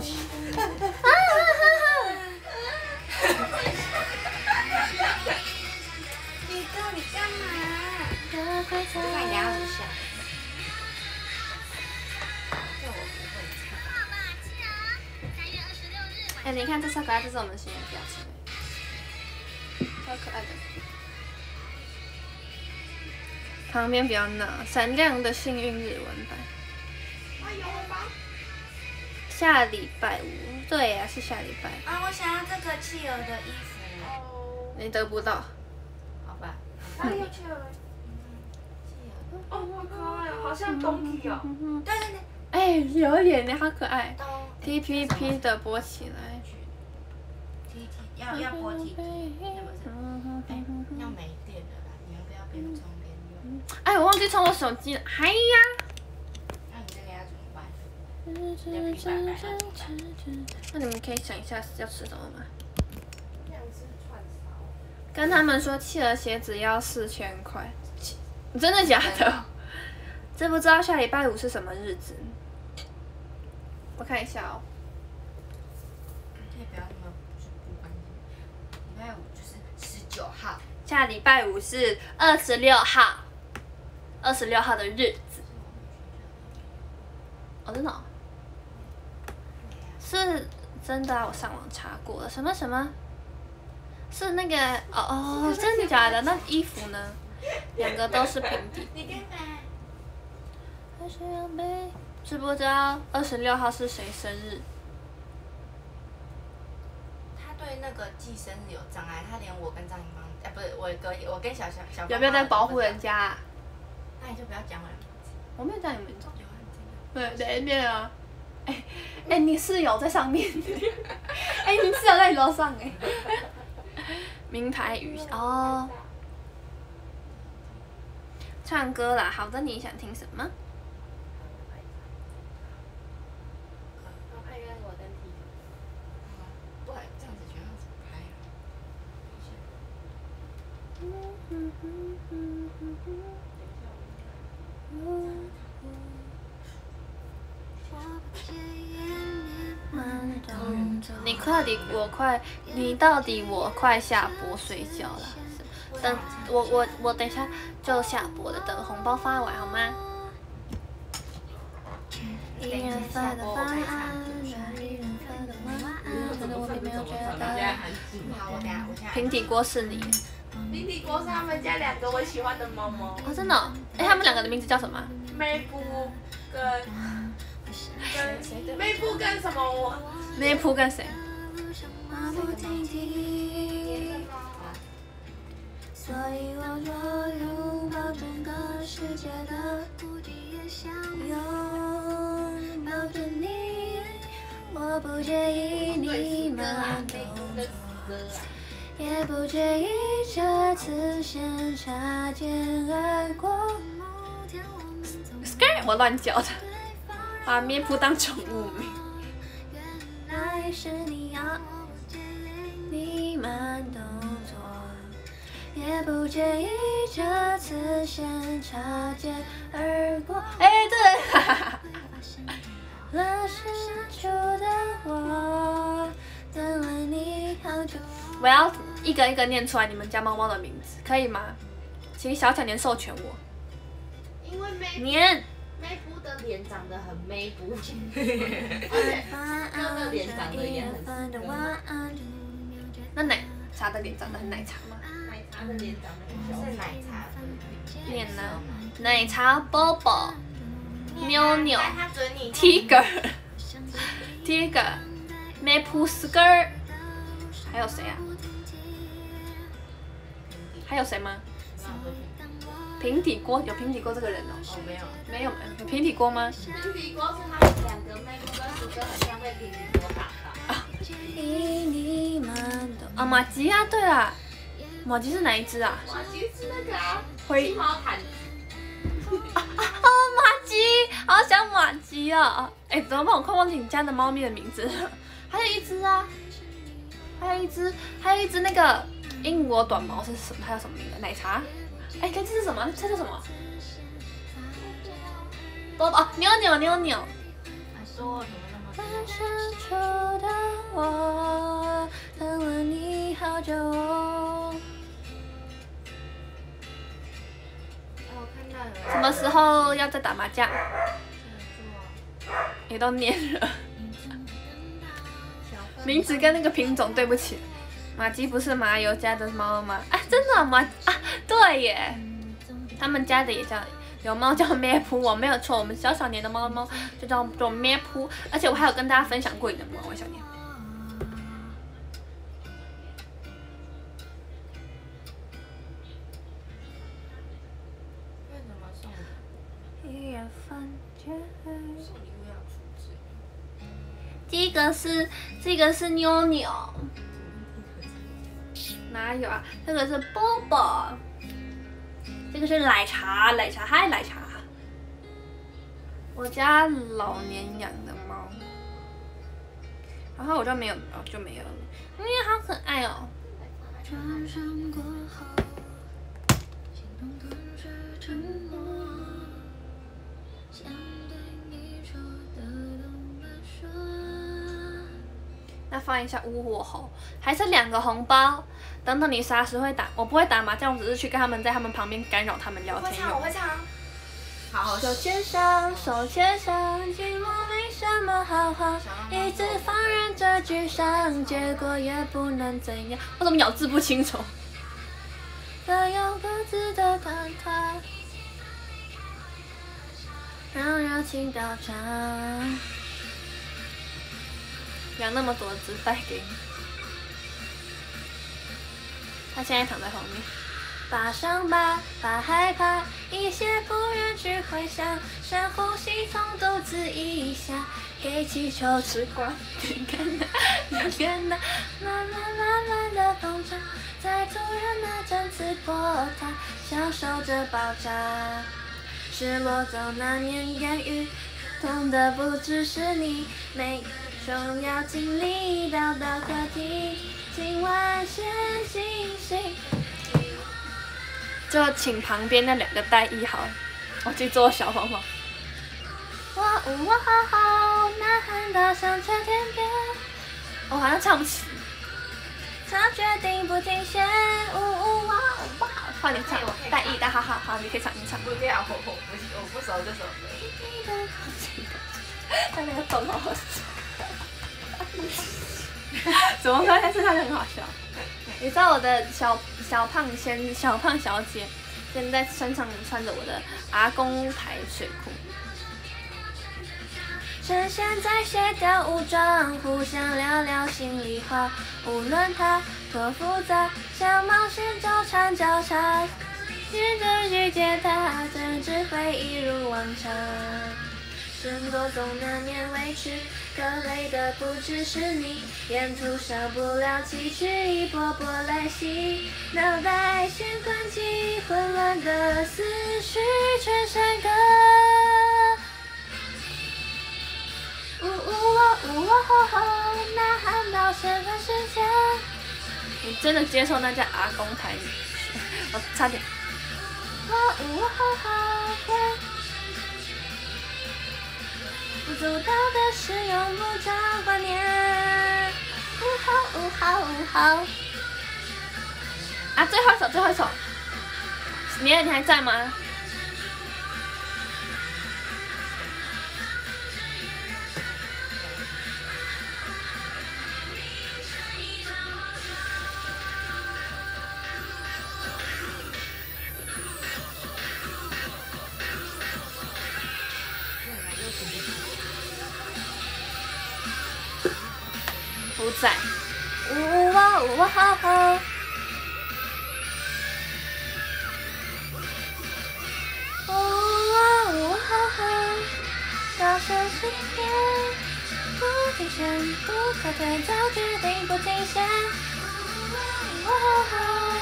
你干嘛？我看你等下很像。这我不会唱。 哎，你看这超可爱，这是我们新人表情，超可爱的。旁边比较闹，闪亮的幸运日文版。下礼拜5，对呀、是下礼拜。 啊，我想要这个企鹅的衣服。 你得不到。 好吧。 哪里有企鹅？哦，好可爱哦，好像 Donkey 哦。 对对对。 哎，有一点呢，好可爱。 都 TPP 的播起来。 要播 TT， 是不是？哎，要没电了啦，你要不要边充边用？ 哎，我忘记充我手机了，哎呀！ 那你这个要怎么办？要平板买那怎么办？ 那你们可以想一下要吃什么吗？ 想吃串烧。 跟他们说企鹅鞋子要4000块，真的假的？知不知道下礼拜5是什么日子？我看一下哦。 可以不要那么不关心。礼拜5就是19号。 下礼拜5是26号，26号的日子。哦，真的、哦？是真的啊！我上网查过了，什么什么？是那个真的假的？那衣服呢？2个都是平底。 你干嘛？ 知不知道26号是谁生日？ 他对那个记生日有障碍，他连我跟张颖芳，不是我跟小有没有在保护人家、啊？ 那你就不要讲我的名字。 我没有叫你们走。 有啊，你真的。 对，里面啊。哎，你室友在上面。哎，你室友在楼上哎。名牌语哦。唱歌啦，好的，你想听什么？ 拍应该是我跟 T。 不然这样子全要怎么拍啊？ 你到底我快下播睡觉了。等我等一下就下播了，等红包发完好吗？一人发的方案，一人发的晚安，可能我并没有觉得。 好，我现在。 平底锅是你。 平底锅是他们家2个我喜欢的猫猫。 哦，真的、哦？哎，他们2个的名字叫什么？ 妹布跟妹布跟什么我？ 妹布跟谁？ 所以我若拥抱整个世界的孤寂也想拥抱着你，我不介意你慢动作，也不介意这次先擦肩而过。 我乱叫的，把咩噗当宠物名。 原来是你要你慢动作，也不介意这次先擦肩而过。 哎，对，哈哈哈。 了深处的我，等了你好久。 我要一个一个念出来你们家猫猫的名字，可以吗？请小巧年授权我。 因为年。 妹夫的脸长得很妹夫，而且哥的脸长得也很那奶茶的脸长得很奶茶吗？ 奶茶的脸长得很小，是奶茶脸呢？奶茶 Bobo、妞妞、 他嘴里 Tiger、Maple Skirt， 还有谁啊？还有谁吗？平底锅有平底锅这个人哦？ 哦，没有。 没有，有平底锅吗？ 平底锅是他们两个妹夫跟叔哥很像被平底锅打到。 啊，马吉啊，对啊，马吉是哪一只啊？ 马吉是那个啊， 灰鸡毛毯。 哦，马吉，好想马吉哦！哎，怎么办？我快忘记你家的猫咪的名字了。还有一只啊，还有一只那个英国短毛是什么？它叫什么名字？奶茶？哎，这是什么？这叫什么？哦，妞妞。 说怎么那么深处的我等了你好久哦。 我看到了。 什么时候要再打麻将？也都念了。名字跟那个品种对不起，马吉不是麻油家的猫吗？啊，真的马啊，对耶，他们家的也叫。有猫叫咩扑，我没有错，我们小小年的猫就叫做咩扑，而且我还有跟大家分享过你的猫，小年。 为什么送礼？送礼物要出纸。 这个是妞妞，哪有啊？这个是波波。这个是奶茶，嗨奶茶，我家老年养的猫，然后我就没有了，好可爱哦。那放一下乌火猴，还是2个红包。等等，你啥时会打？我不会打麻将，我只是去跟他们在他们旁边干扰他们聊天用。 我会唱。好。 手牵上，寂寞没什么好话，一直放任着沮丧，结果也不能怎样。我怎么咬字不清楚？各有各自的看法，让热情到场。养那么多只带给你。他现在躺在后面，把伤疤，把害怕，一些不愿去回想，深呼吸，从肚子以下，给气球吃光，远远的，慢慢的膨胀，在突然那阵子破塌，享受着爆炸，失落中难言言语，痛的不只是你，每种要经历到的课题。今晚先星星，就请旁边那2个带1好了，我去做小黄毛。哇呜哇哈哈，呐喊到响彻天边，我好像唱不起。他决定不停歇，呜呜哇呜哇，换你唱，带1，好，你可以唱，你唱。 不要，我不熟这首歌。 他那个头好好笑。怎么说？但是他很好笑。你知道我的小胖小姐现在身上穿着我的阿公牌睡裤。趁现在卸掉武装，互相聊聊心里话，无论它多复杂，像冒险纠缠交叉，试着去解它，怎知会一如往常。争夺中难免委屈，可累的不只是你，演出少不了崎岖，一波波来袭，脑袋先关机，混乱的思绪全山歌。呜呜哦呜哦吼吼，呐喊到身份世界。你真的接受那叫阿公台语？我差点。呜呜吼吼。不足道的事用不着挂念，呜吼呜吼呜吼。 啊，最后一首，最后一首。你还在吗？不在。哇哇哈哈！哇哈哈！大声世界，不停歇，不可退，早决定不停歇。哇哈哈！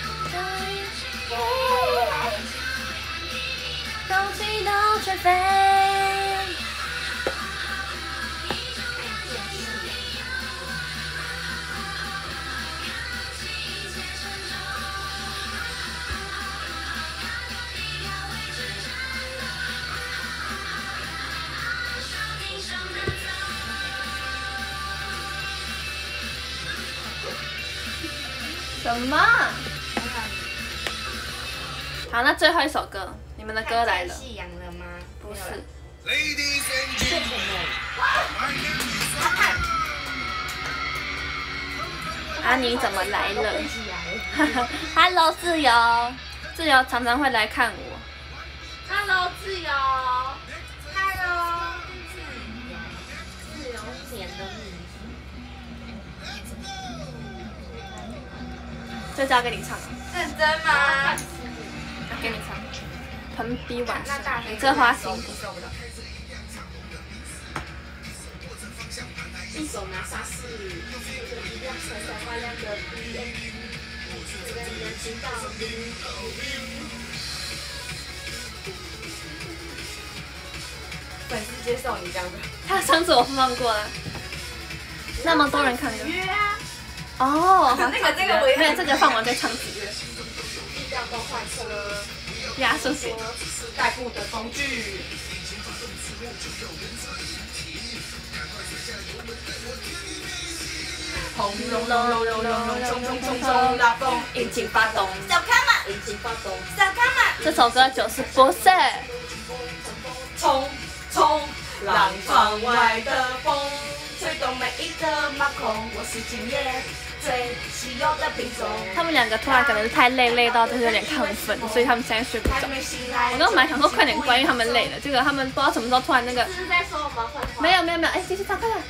空气都吹飞。什么？好，那最后一首歌，你们的歌来了。 夕阳了吗？ 不是。啊，你怎么来了？Hello， 自由，自由常常会来看我。 Hello， 自由。Hello， 自由甜的蜜。 这交给你唱。 认真吗？ 给你唱。蓬逼晚上，你这这花心。 一手拿沙士，一辆闪闪发亮的 BM， 每个人知道粉丝接受你这样子。 他上次我放过了，那么多人看过。 约啊！ 哦， 那个这个我也没有这个放完再唱几月。 地调动换车， 压缩鞋。 代步的工具。轰隆隆隆隆隆隆，冲冲冲冲，大风，引擎发动，小卡玛，引擎发动，小卡玛。 这首歌就是不是？ 冲冲，让窗外的风吹动每一个马孔。我是今夜最稀有的品种。 他们两个突然可能是太累到就是有点亢奋，所以他们现在睡不着。我刚刚本来想说快点关，因为他们累了，结果他们不知道什么时候突然那个。 是在说我们坏话。 没有，哎，继续唱，快点。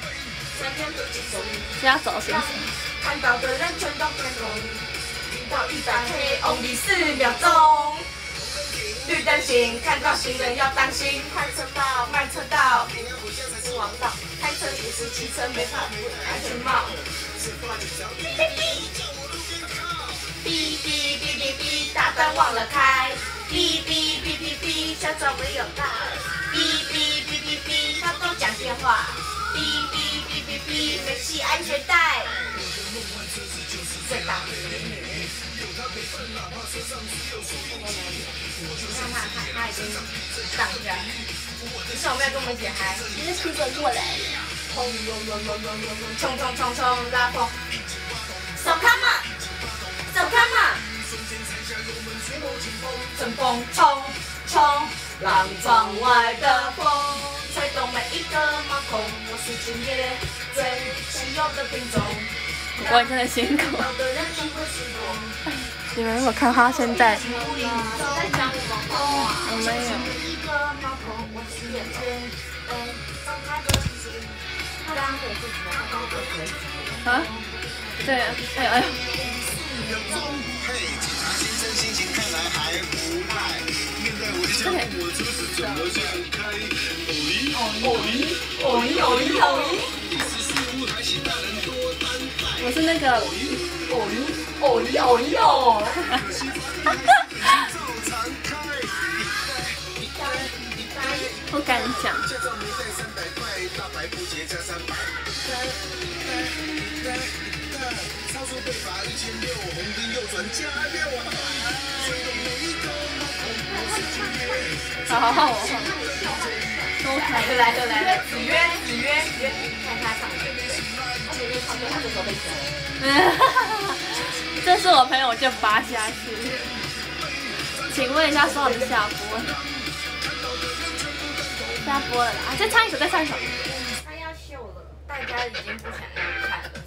不要走心。 看到的人全都变红，1到100 only 4秒钟。绿灯行，看到行人要当心，快车道，慢车道，是王道。开车也是骑车，没怕安全帽。哔哔哔哔哔，大灯忘了开。哔哔哔哔哔，小丑没有带。哔哔哔哔哔，他都讲电话。哔哔哔哔哔，没系安全带。最大的美女。你看他已经挡着，只是我没有跟我们一起嗨。 你是骑着过来。 冲冲冲冲，拉风。手卡嘛，手卡嘛。乘风冲冲，让窗外的风吹动每一个毛孔。我是今夜最稀有的品种。 我真的辛苦。你们有没有看他现在？我没有。啊？对啊，哎呦。我是那个。不敢讲。好， 来了，子曰，看他唱的，他这首被选。 这是我朋友，我就扒下去。请问一下，说好的下播？下播了啦！啊，再唱一首，再唱一首。 他要秀了，大家已经不想要看了，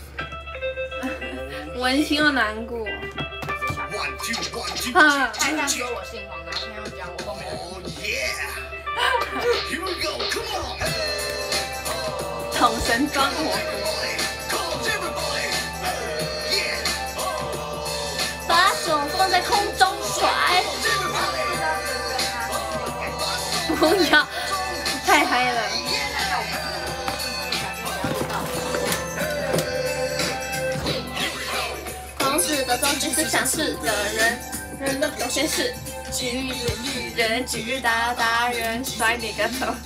是不是？ 温馨又难过。 他想说我姓黄，然后现在又讲我后面的。 统神装火锅，把手放在空中甩。不要，太嗨了。孔子的中心思想是人的表现是举人举大人甩你个头。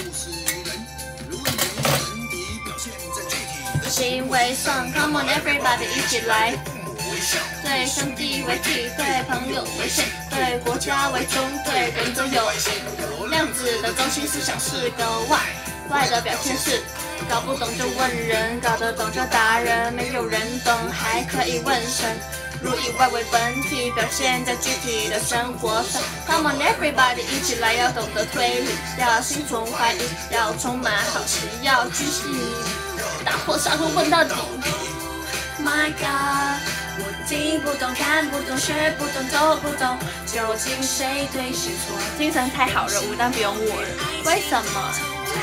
行为上 ，Come on everybody 一起来。对兄弟为弟，对朋友为先，对国家为重，对人则有。量子的中心思想是个外的表现是搞不懂就问人，搞得懂就打人，没有人懂还可以问神。如以外为本体，表现在具体的生活上。Come on everybody 一起来，要懂得推理，要心存怀疑，要充满好奇，要居心打破砂锅问到底。My God， 我听不懂，看不懂，学不懂，都不懂，究竟谁对谁错？精神太好了，武当不用我了。为什么？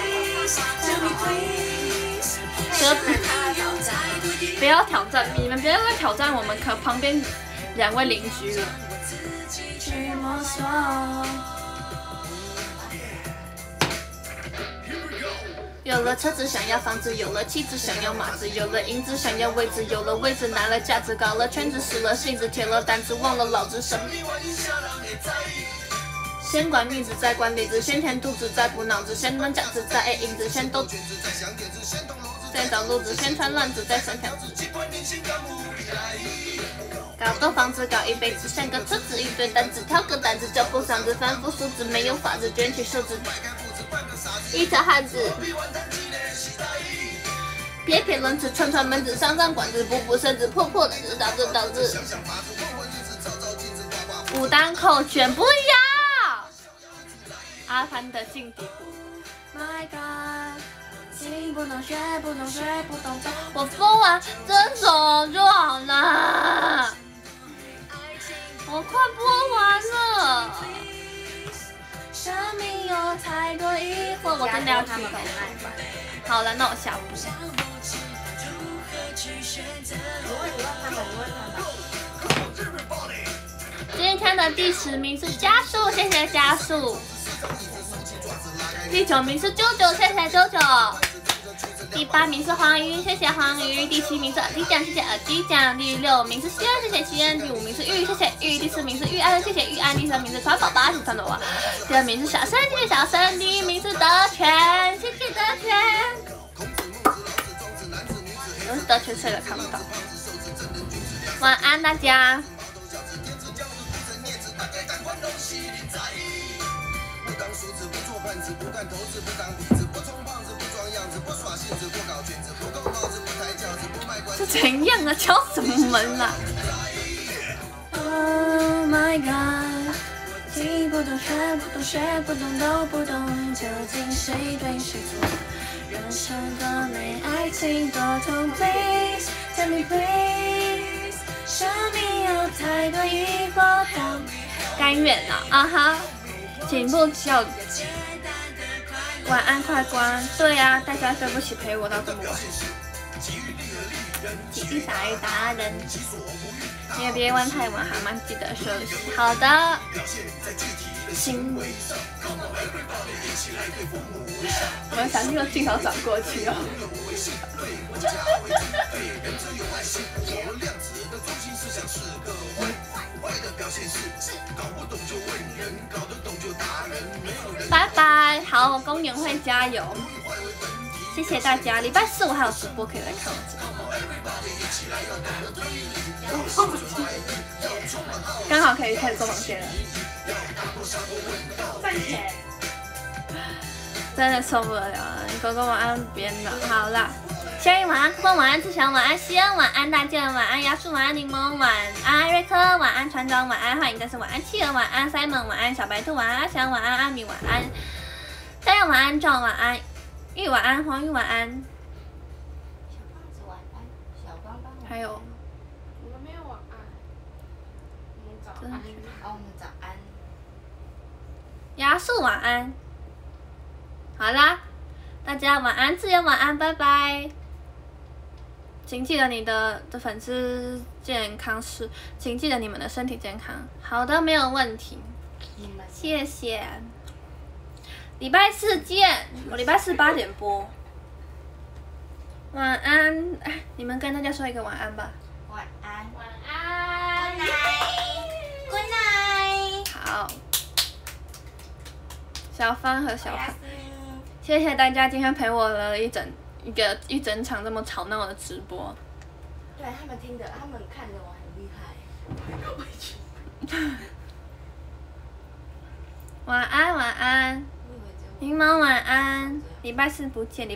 不要挑战，你们不要再挑战我们旁边两位邻居了。有了车子想要房子，有了妻子想要马子，有了银子想要位置，有了位置拿了架子，搞了圈子死了性子，铁了胆子，忘了老子什么。先管面子，再管里子，先填肚子，再补脑子，先端饺子，再 A 银子，先兜子，再找路子，先穿乱子，再上条子。搞栋房子，搞一辈子，像个车子，一堆单子，挑个胆子，脚步嗓子，反复数字，没有法子，卷起袖子，一条汉子。撇撇轮子，串门子，上管子，补身子，破胆子，导致。武当口卷不要。阿凡的劲敌国。My God。听不懂，学不懂，学不懂，我疯完这首就好了，我快播完了。生命有太多疑惑，我真的要剧透。好了，那我下播。今天的第10名是加速，谢谢加速。第9名是啾啾，谢谢啾啾。第8名是黄鱼，谢谢黄鱼。第7名是耳机酱，谢谢耳机酱。第6名是西恩，谢谢西恩。第5名是玉，谢谢玉。第4名是玉安，谢谢玉安。第3名是川宝宝，谢谢川宝宝。第2名是小生，谢谢小生。第1名是德全，谢谢德全。我是德全睡了，看不到。晚安大家。是怎样啊？敲什么门啦 ？Oh my god！ 听不懂，看不懂，学不懂，都不懂，究竟谁对谁错？人生多美，爱情多痛 ，Please tell me please。生命有太多疑惑，甘愿了啊哈！请不叫。晚安，快关！对呀，大家对不起陪我到这么晚。体育达人，也别玩太晚，好吗？记得休息。好的。行。我们小心用镜头转过去哦。拜拜，好，公园会加油，谢谢大家。礼拜4我还有直播可以来看我直播，刚好可以开始做螃蟹了。赚钱，真的受不了了，狗狗晚安边了，好啦。 轩宇晚安，科科晚安，志祥晚安，西恩晚安，大健晚安，牙树晚安，柠檬晚安，瑞克晚安，船长晚安，幻影战士晚安，企鹅晚安 ，Simon 晚安，小白兔晚安，阿翔晚安，阿米晚安，太阳晚安，赵晚安，玉晚安，黄玉晚安， 小胖子晚安，小邦邦晚安。 还有我们没有晚安，我们早安。 哦，我们早安。 牙树晚安。好啦，大家晚安，自由晚安，拜拜。请记得你的粉丝健康是，请记得你们的身体健康。好的，没有问题， 你们谢谢。礼拜四见，我礼拜四8点播。晚安，哎，你们跟大家说一个晚安吧。 晚安。 晚安。 Good night。Good night。 好，小芳和小胖， 我要是谢谢大家今天陪我了一整场这么吵闹的直播。 对他们听的，他们看的我很厉害。 晚安，晚安， 你以为只有我柠檬晚安，礼拜四不见。